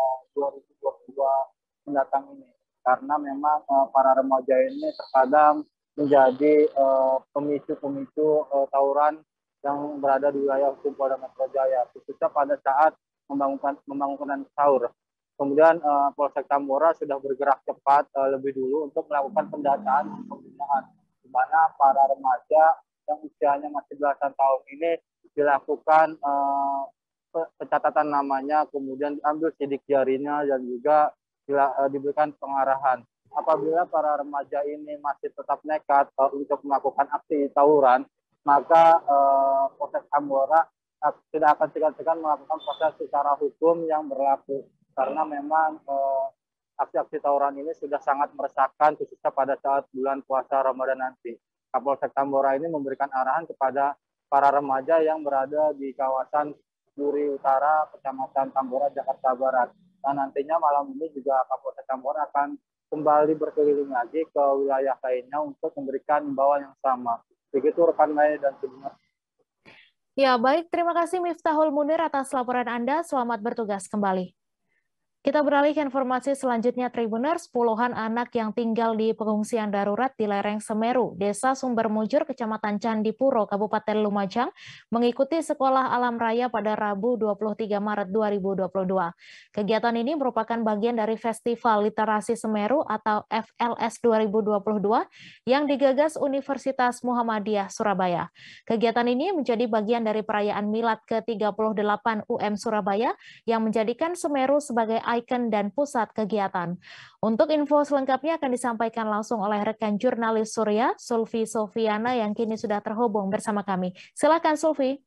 2022 mendatang ini. Karena memang para remaja ini terkadang menjadi pemicu tawuran yang berada di wilayah hukum Polda Metro Jaya, khususnya pada saat membangunkan sahur. Kemudian Polsek Tambora sudah bergerak cepat lebih dulu untuk melakukan pendataan dan pembinaan, di mana para remaja yang usianya masih belasan tahun ini dilakukan pencatatan namanya, kemudian diambil sidik jarinya dan juga diberikan pengarahan. Apabila para remaja ini masih tetap nekat untuk melakukan aksi tawuran, maka Polsek Tambora tidak akan segan-segan melakukan proses secara hukum yang berlaku, karena memang aksi-aksi tawuran ini sudah sangat meresahkan, khususnya pada saat bulan puasa Ramadan nanti. Kapolsek Tambora ini memberikan arahan kepada para remaja yang berada di kawasan Duri Utara, Kecamatan Tambora, Jakarta Barat. Dan nantinya malam ini juga Kapolsek Tambora akan kembali berkeliling lagi ke wilayah lainnya untuk memberikan imbauan yang sama. Begitu rekan Mai dan Tribuners. Ya, baik. Terima kasih Miftahul Munir atas laporan Anda. Selamat bertugas kembali. Kita beralih ke informasi selanjutnya, Tribuners. Puluhan anak yang tinggal di pengungsian darurat di lereng Semeru, Desa Sumbermujur, Kecamatan Candipuro, Kabupaten Lumajang, mengikuti Sekolah Alam Raya pada Rabu 23 Maret 2022. Kegiatan ini merupakan bagian dari Festival Literasi Semeru atau FLS 2022 yang digagas Universitas Muhammadiyah Surabaya. Kegiatan ini menjadi bagian dari perayaan Milad ke-38 UM Surabaya yang menjadikan Semeru sebagai ikon dan pusat kegiatan. Untuk info selengkapnya akan disampaikan langsung oleh rekan jurnalis Surya, Sulfi Sofiana, yang kini sudah terhubung bersama kami. Silakan Sulfi.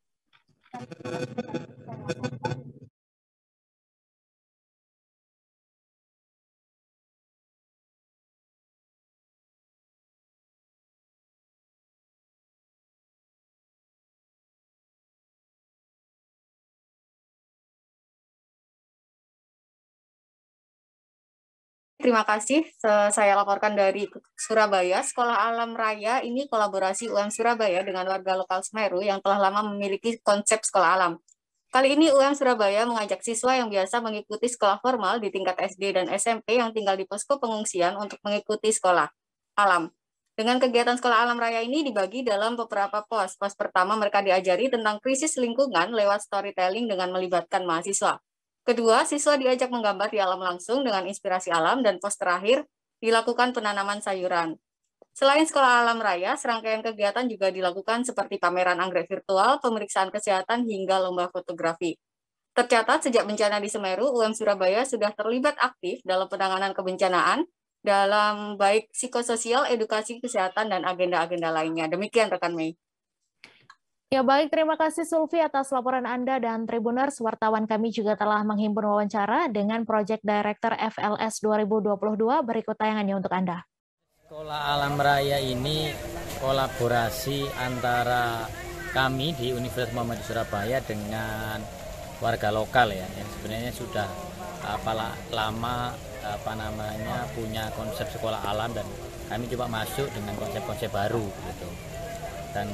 Terima kasih. Saya laporkan dari Surabaya. Sekolah Alam Raya ini kolaborasi UM Surabaya dengan warga lokal Semeru yang telah lama memiliki konsep sekolah alam. Kali ini UM Surabaya mengajak siswa yang biasa mengikuti sekolah formal di tingkat SD dan SMP yang tinggal di posko pengungsian untuk mengikuti sekolah alam. Dengan kegiatan sekolah alam raya ini dibagi dalam beberapa pos. Pos pertama mereka diajari tentang krisis lingkungan lewat storytelling dengan melibatkan mahasiswa. Kedua, siswa diajak menggambar di alam langsung dengan inspirasi alam, dan pos terakhir dilakukan penanaman sayuran. Selain sekolah alam raya, serangkaian kegiatan juga dilakukan seperti pameran anggrek virtual, pemeriksaan kesehatan, hingga lomba fotografi. Tercatat sejak bencana di Semeru, UM Surabaya sudah terlibat aktif dalam penanganan kebencanaan, dalam baik psikososial, edukasi, kesehatan, dan agenda-agenda lainnya. Demikian rekan Mei. Ya baik, terima kasih Sulfi atas laporan Anda, dan Tribuners, wartawan kami juga telah menghimpun wawancara dengan Project Director FLS 2022. Berikut tayangannya untuk Anda. Sekolah Alam Raya ini kolaborasi antara kami di Universitas Muhammadiyah Surabaya dengan warga lokal ya, yang sebenarnya sudah lama punya konsep sekolah alam, dan kami coba masuk dengan konsep-konsep baru gitu. Dan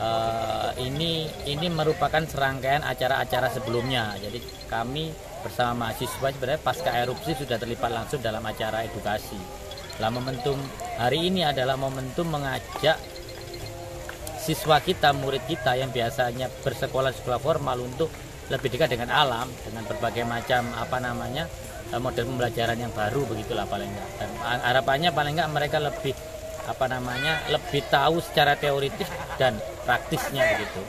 ini merupakan serangkaian acara-acara sebelumnya. Jadi kami bersama mahasiswa sebenarnya pasca erupsi sudah terlibat langsung dalam acara edukasi. Lah, momentum hari ini adalah momentum mengajak siswa kita, murid kita yang biasanya bersekolah di sekolah formal untuk lebih dekat dengan alam, dengan berbagai macam model pembelajaran yang baru, begitulah paling enggak. Dan harapannya paling enggak mereka lebih lebih tahu secara teoritis dan praktisnya begitu.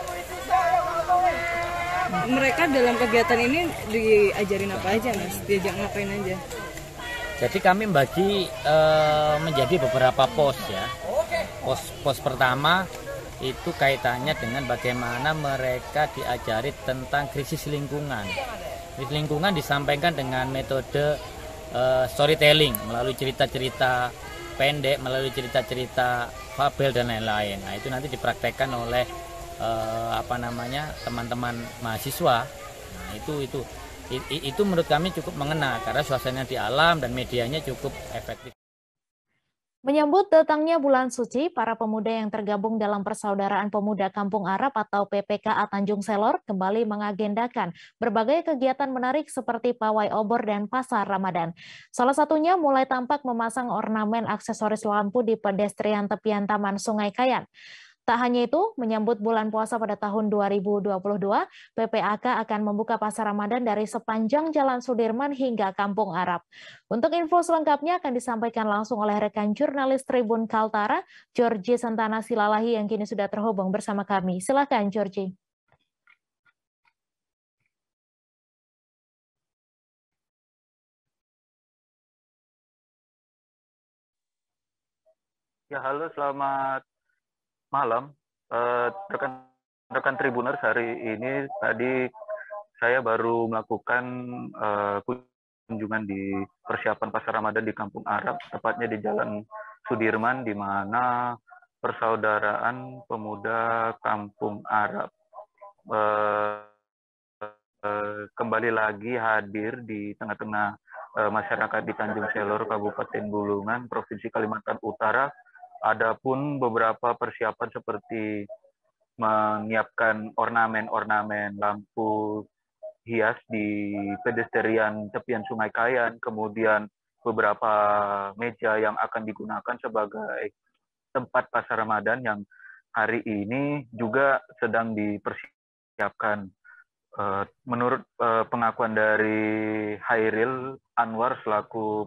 Mereka dalam kegiatan ini diajarin apa aja, Mas? Diajak ngapain aja? Jadi kami membagi menjadi beberapa pos ya. Pos pertama itu kaitannya dengan bagaimana mereka diajari tentang krisis lingkungan. Krisis lingkungan disampaikan dengan metode storytelling melalui cerita-cerita pendek, melalui cerita-cerita fabel dan lain-lain. Nah, itu nanti dipraktekkan oleh teman-teman mahasiswa. Nah, itu menurut kami cukup mengena karena suasananya di alam dan medianya cukup efektif. Menyambut datangnya bulan suci, para pemuda yang tergabung dalam Persaudaraan Pemuda Kampung Arab atau PPKA Tanjung Selor kembali mengagendakan berbagai kegiatan menarik seperti pawai obor dan pasar Ramadan. Salah satunya mulai tampak memasang ornamen aksesoris lampu di pedestrian tepian Taman Sungai Kayan. Tak hanya itu, menyambut bulan puasa pada tahun 2022, PPAK akan membuka pasar Ramadan dari sepanjang Jalan Sudirman hingga Kampung Arab. Untuk info selengkapnya akan disampaikan langsung oleh rekan jurnalis Tribun Kaltara, Georgie Santana Silalahi yang kini sudah terhubung bersama kami. Silakan, Georgie. Ya, halo, selamat malam, rekan Tribuners. Hari ini tadi saya baru melakukan kunjungan di persiapan pasar Ramadan di Kampung Arab, tepatnya di Jalan Sudirman, di mana Persaudaraan Pemuda Kampung Arab kembali lagi hadir di tengah-tengah masyarakat di Tanjung Selor, Kabupaten Bulungan, Provinsi Kalimantan Utara. Adapun beberapa persiapan seperti menyiapkan ornamen-ornamen lampu hias di pedestrian tepian Sungai Kayan, kemudian beberapa meja yang akan digunakan sebagai tempat pasar Ramadan yang hari ini juga sedang dipersiapkan. Menurut pengakuan dari Hairil Anwar selaku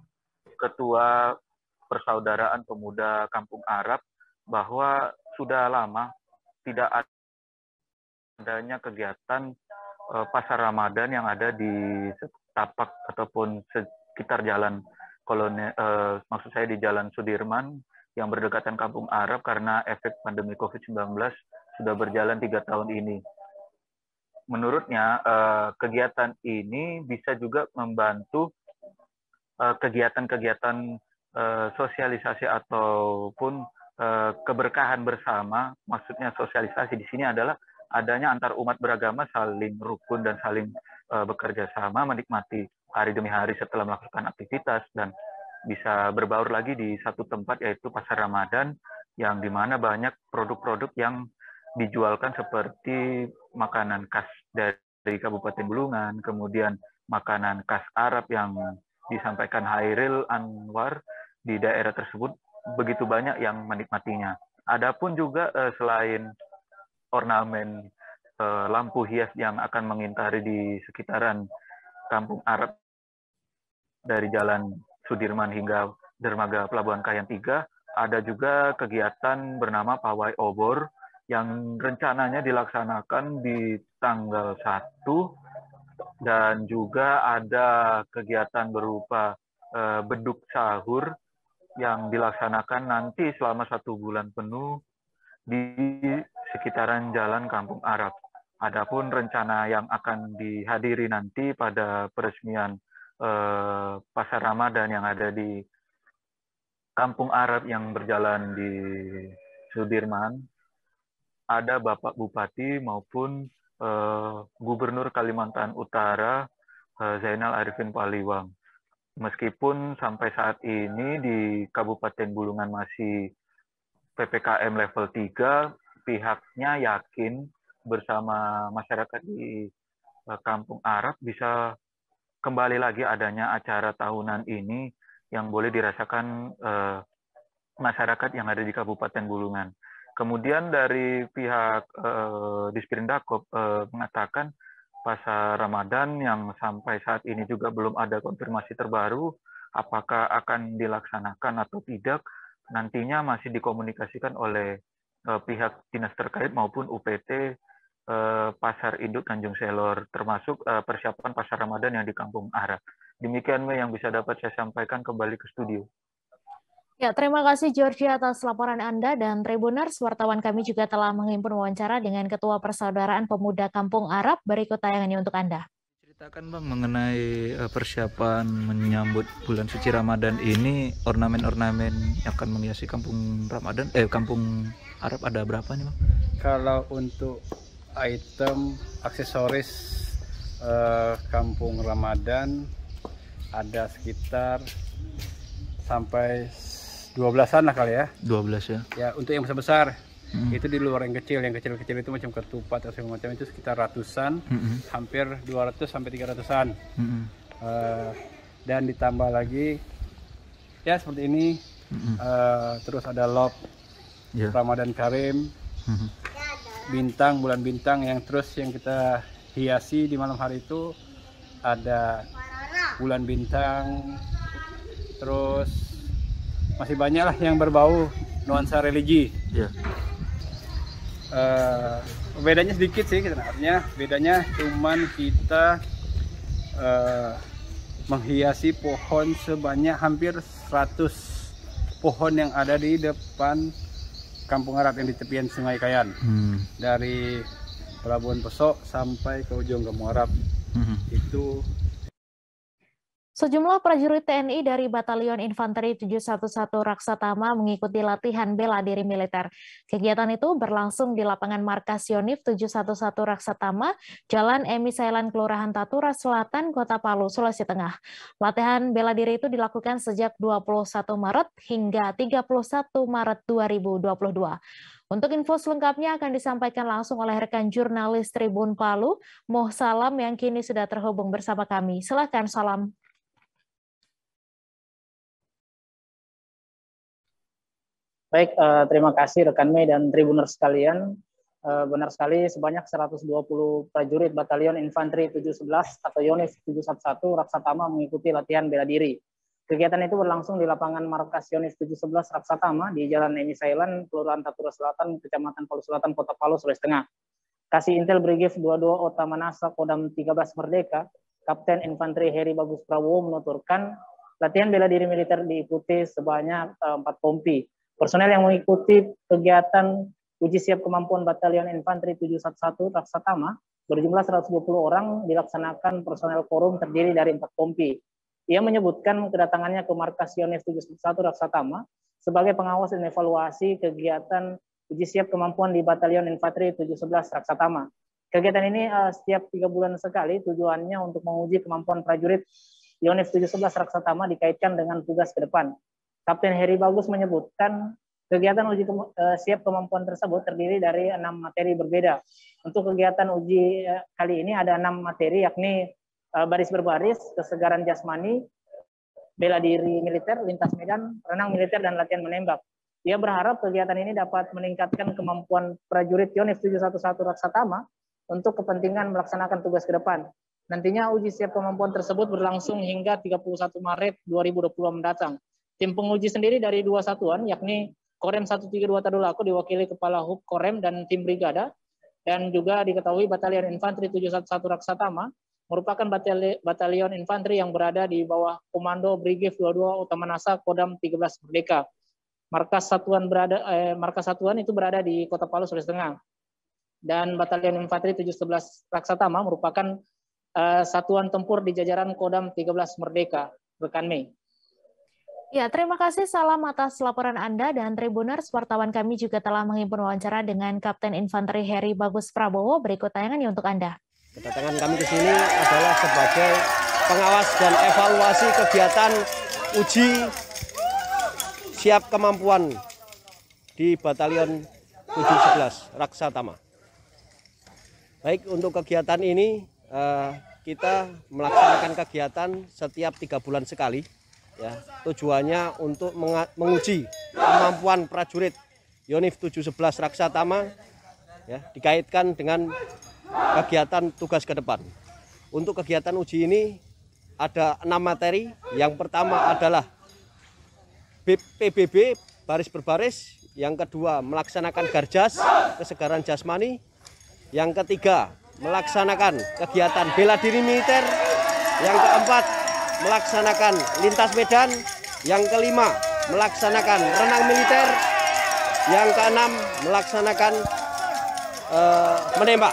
Ketua Persaudaraan Pemuda Kampung Arab, bahwa sudah lama tidak adanya kegiatan pasar Ramadan yang ada di setapak ataupun sekitar jalan kolonial, maksud saya di Jalan Sudirman yang berdekatan Kampung Arab karena efek pandemi COVID-19 sudah berjalan 3 tahun ini. Menurutnya kegiatan ini bisa juga membantu kegiatan-kegiatan sosialisasi ataupun keberkahan bersama. Maksudnya sosialisasi di sini adalah adanya antar umat beragama saling rukun dan saling bekerja sama menikmati hari demi hari setelah melakukan aktivitas, dan bisa berbaur lagi di satu tempat yaitu pasar Ramadan, yang dimana banyak produk-produk yang dijualkan seperti makanan khas dari Kabupaten Bulungan, kemudian makanan khas Arab yang disampaikan Hairil Anwar di daerah tersebut begitu banyak yang menikmatinya. Adapun juga selain ornamen lampu hias yang akan mengintari di sekitaran Kampung Arab dari Jalan Sudirman hingga dermaga Pelabuhan Kayan 3, ada juga kegiatan bernama pawai obor yang rencananya dilaksanakan di tanggal 1, dan juga ada kegiatan berupa beduk sahur yang dilaksanakan nanti selama 1 bulan penuh di sekitaran Jalan Kampung Arab. Adapun rencana yang akan dihadiri nanti pada peresmian pasar Ramadan yang ada di Kampung Arab yang berjalan di Sudirman, ada Bapak Bupati maupun Gubernur Kalimantan Utara Zainal Arifin Paliwang. Meskipun sampai saat ini di Kabupaten Bulungan masih PPKM level 3, pihaknya yakin bersama masyarakat di Kampung Arab bisa kembali lagi adanya acara tahunan ini yang boleh dirasakan masyarakat yang ada di Kabupaten Bulungan. Kemudian dari pihak Disperindakob mengatakan pasar Ramadan yang sampai saat ini juga belum ada konfirmasi terbaru apakah akan dilaksanakan atau tidak, nantinya masih dikomunikasikan oleh pihak dinas terkait maupun UPT Pasar Induk Tanjung Selor, termasuk persiapan pasar Ramadan yang di Kampung Arab. Demikian yang bisa dapat saya sampaikan, kembali ke studio. Ya, terima kasih Georgie atas laporan Anda, dan Tribuners, wartawan kami juga telah menghimpun wawancara dengan Ketua Persaudaraan Pemuda Kampung Arab. Berikut tayangannya untuk Anda. Ceritakan Bang mengenai persiapan menyambut bulan suci Ramadan ini, ornamen-ornamen yang akan menghiasi Kampung Ramadan, Kampung Arab ada berapa nih Bang? Kalau untuk item aksesoris Kampung Ramadan ada sekitar sampai 12-an lah kali ya. 12 ya. Ya, untuk yang besar-besar. Itu di luar yang kecil-kecil itu macam ketupat atau segala macam itu sekitar ratusan, hampir 200 sampai 300-an. Dan ditambah lagi ya seperti ini. Terus ada lop Ramadan Karim, bintang, bulan bintang yang terus yang kita hiasi di malam hari itu ada bulan bintang, terus masih banyak lah yang berbau nuansa religi. Bedanya sedikit sih, artinya bedanya cuman kita menghiasi pohon sebanyak hampir 100 pohon yang ada di depan Kampung Arab yang di tepian Sungai Kayan, dari Pelabuhan Pesok sampai ke ujung Kampung Arab. Itu sejumlah prajurit TNI dari Batalion Infanteri 711 Raksatama mengikuti latihan bela diri militer. Kegiatan itu berlangsung di lapangan markas Yonif 711 Raksatama, Jalan Emi Sailan, Kelurahan Tatura Selatan, Kota Palu, Sulawesi Tengah. Latihan bela diri itu dilakukan sejak 21 Maret hingga 31 Maret 2022. Untuk info selengkapnya akan disampaikan langsung oleh rekan jurnalis Tribun Palu, Moh Salam, yang kini sudah terhubung bersama kami. Silakan Salam. Baik, terima kasih rekan Mei dan Tribuners sekalian. Benar sekali, sebanyak 120 prajurit Batalion Infanteri 711 atau Yonif 711 Raksatama mengikuti latihan bela diri. Kegiatan itu berlangsung di lapangan markas Yonif 711 Raksatama di Jalan Emi Sailan, Kelurahan Tatura Selatan, Kecamatan Palu Selatan, Kota Palu, Sulawesi Tengah. Kasih Intel Brigif 22 Otamanasa Kodam 13 Merdeka, Kapten Infanteri Heri Bagus Prabowo menuturkan latihan bela diri militer diikuti sebanyak 4 kompi. Personel yang mengikuti kegiatan uji siap kemampuan Batalion Infanteri 711 Raksatama berjumlah 120 orang dilaksanakan personel korum terdiri dari 4 kompi. Ia menyebutkan kedatangannya ke markas Yonif 711 Raksatama sebagai pengawas dan evaluasi kegiatan uji siap kemampuan di Batalion Infanteri 711 Raksatama. Kegiatan ini setiap 3 bulan sekali, tujuannya untuk menguji kemampuan prajurit Yonif 711 Raksatama dikaitkan dengan tugas ke depan. Kapten Heri Bagus menyebutkan kegiatan uji siap kemampuan tersebut terdiri dari 6 materi berbeda. Untuk kegiatan uji kali ini ada 6 materi, yakni baris berbaris, kesegaran jasmani, bela diri militer, lintas medan, renang militer, dan latihan menembak. Ia berharap kegiatan ini dapat meningkatkan kemampuan prajurit Yonif 711 Raksatama untuk kepentingan melaksanakan tugas ke depan. Nantinya uji siap kemampuan tersebut berlangsung hingga 31 Maret 2020 mendatang. Tim penguji sendiri dari 2 satuan, yakni Korem 132 Tadulako diwakili Kepala Hub Korem dan tim Brigada, dan juga diketahui Batalion Infanteri 711 Raksatama merupakan batalion infanteri yang berada di bawah Komando Brigif 22 Otamanasa Kodam 13 Merdeka. Markas satuan itu berada di Kota Palu, Sulawesi Tengah. Dan Batalion Infanteri 711 Raksatama merupakan satuan tempur di jajaran Kodam 13 Merdeka. Rekan Mei. Ya, terima kasih Salam atas laporan Anda, dan Tribuners, wartawan kami juga telah menghimpun wawancara dengan Kapten Infanteri Heri Bagus Prabowo. Berikut tayangannya untuk Anda. Kedatangan kami ke sini adalah sebagai pengawas dan evaluasi kegiatan uji siap kemampuan di Batalion 711 Raksatama. Baik, untuk kegiatan ini kita melaksanakan kegiatan setiap 3 bulan sekali. Ya, tujuannya untuk menguji kemampuan prajurit Yonif 711 Raksatama, ya, dikaitkan dengan kegiatan tugas ke depan. Untuk kegiatan uji ini ada 6 materi. Yang pertama adalah PBB, baris berbaris. Yang kedua, melaksanakan garjas, kesegaran jasmani. Yang ketiga, melaksanakan kegiatan bela diri militer. Yang keempat, melaksanakan lintas medan. Yang kelima, melaksanakan renang militer. Yang keenam, melaksanakan menembak.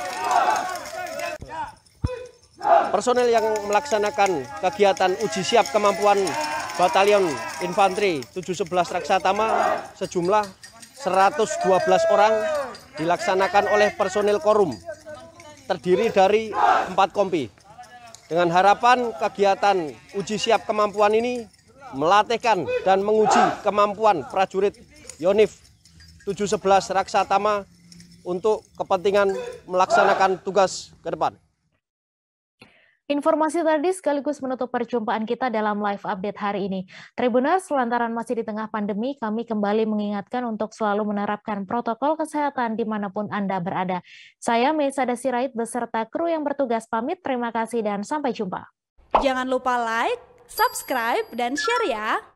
Personel yang melaksanakan kegiatan uji siap kemampuan Batalion Infanteri 711 Raksatama sejumlah 112 orang dilaksanakan oleh personil Korum, terdiri dari 4 kompi. Dengan harapan kegiatan uji siap kemampuan ini melatihkan dan menguji kemampuan prajurit Yonif 711 Raksatama untuk kepentingan melaksanakan tugas ke depan. Informasi tadi sekaligus menutup perjumpaan kita dalam live update hari ini. Tribuners, lantaran masih di tengah pandemi, kami kembali mengingatkan untuk selalu menerapkan protokol kesehatan dimanapun Anda berada. Saya Meisada Sirait beserta kru yang bertugas pamit. Terima kasih dan sampai jumpa. Jangan lupa like, subscribe, dan share ya.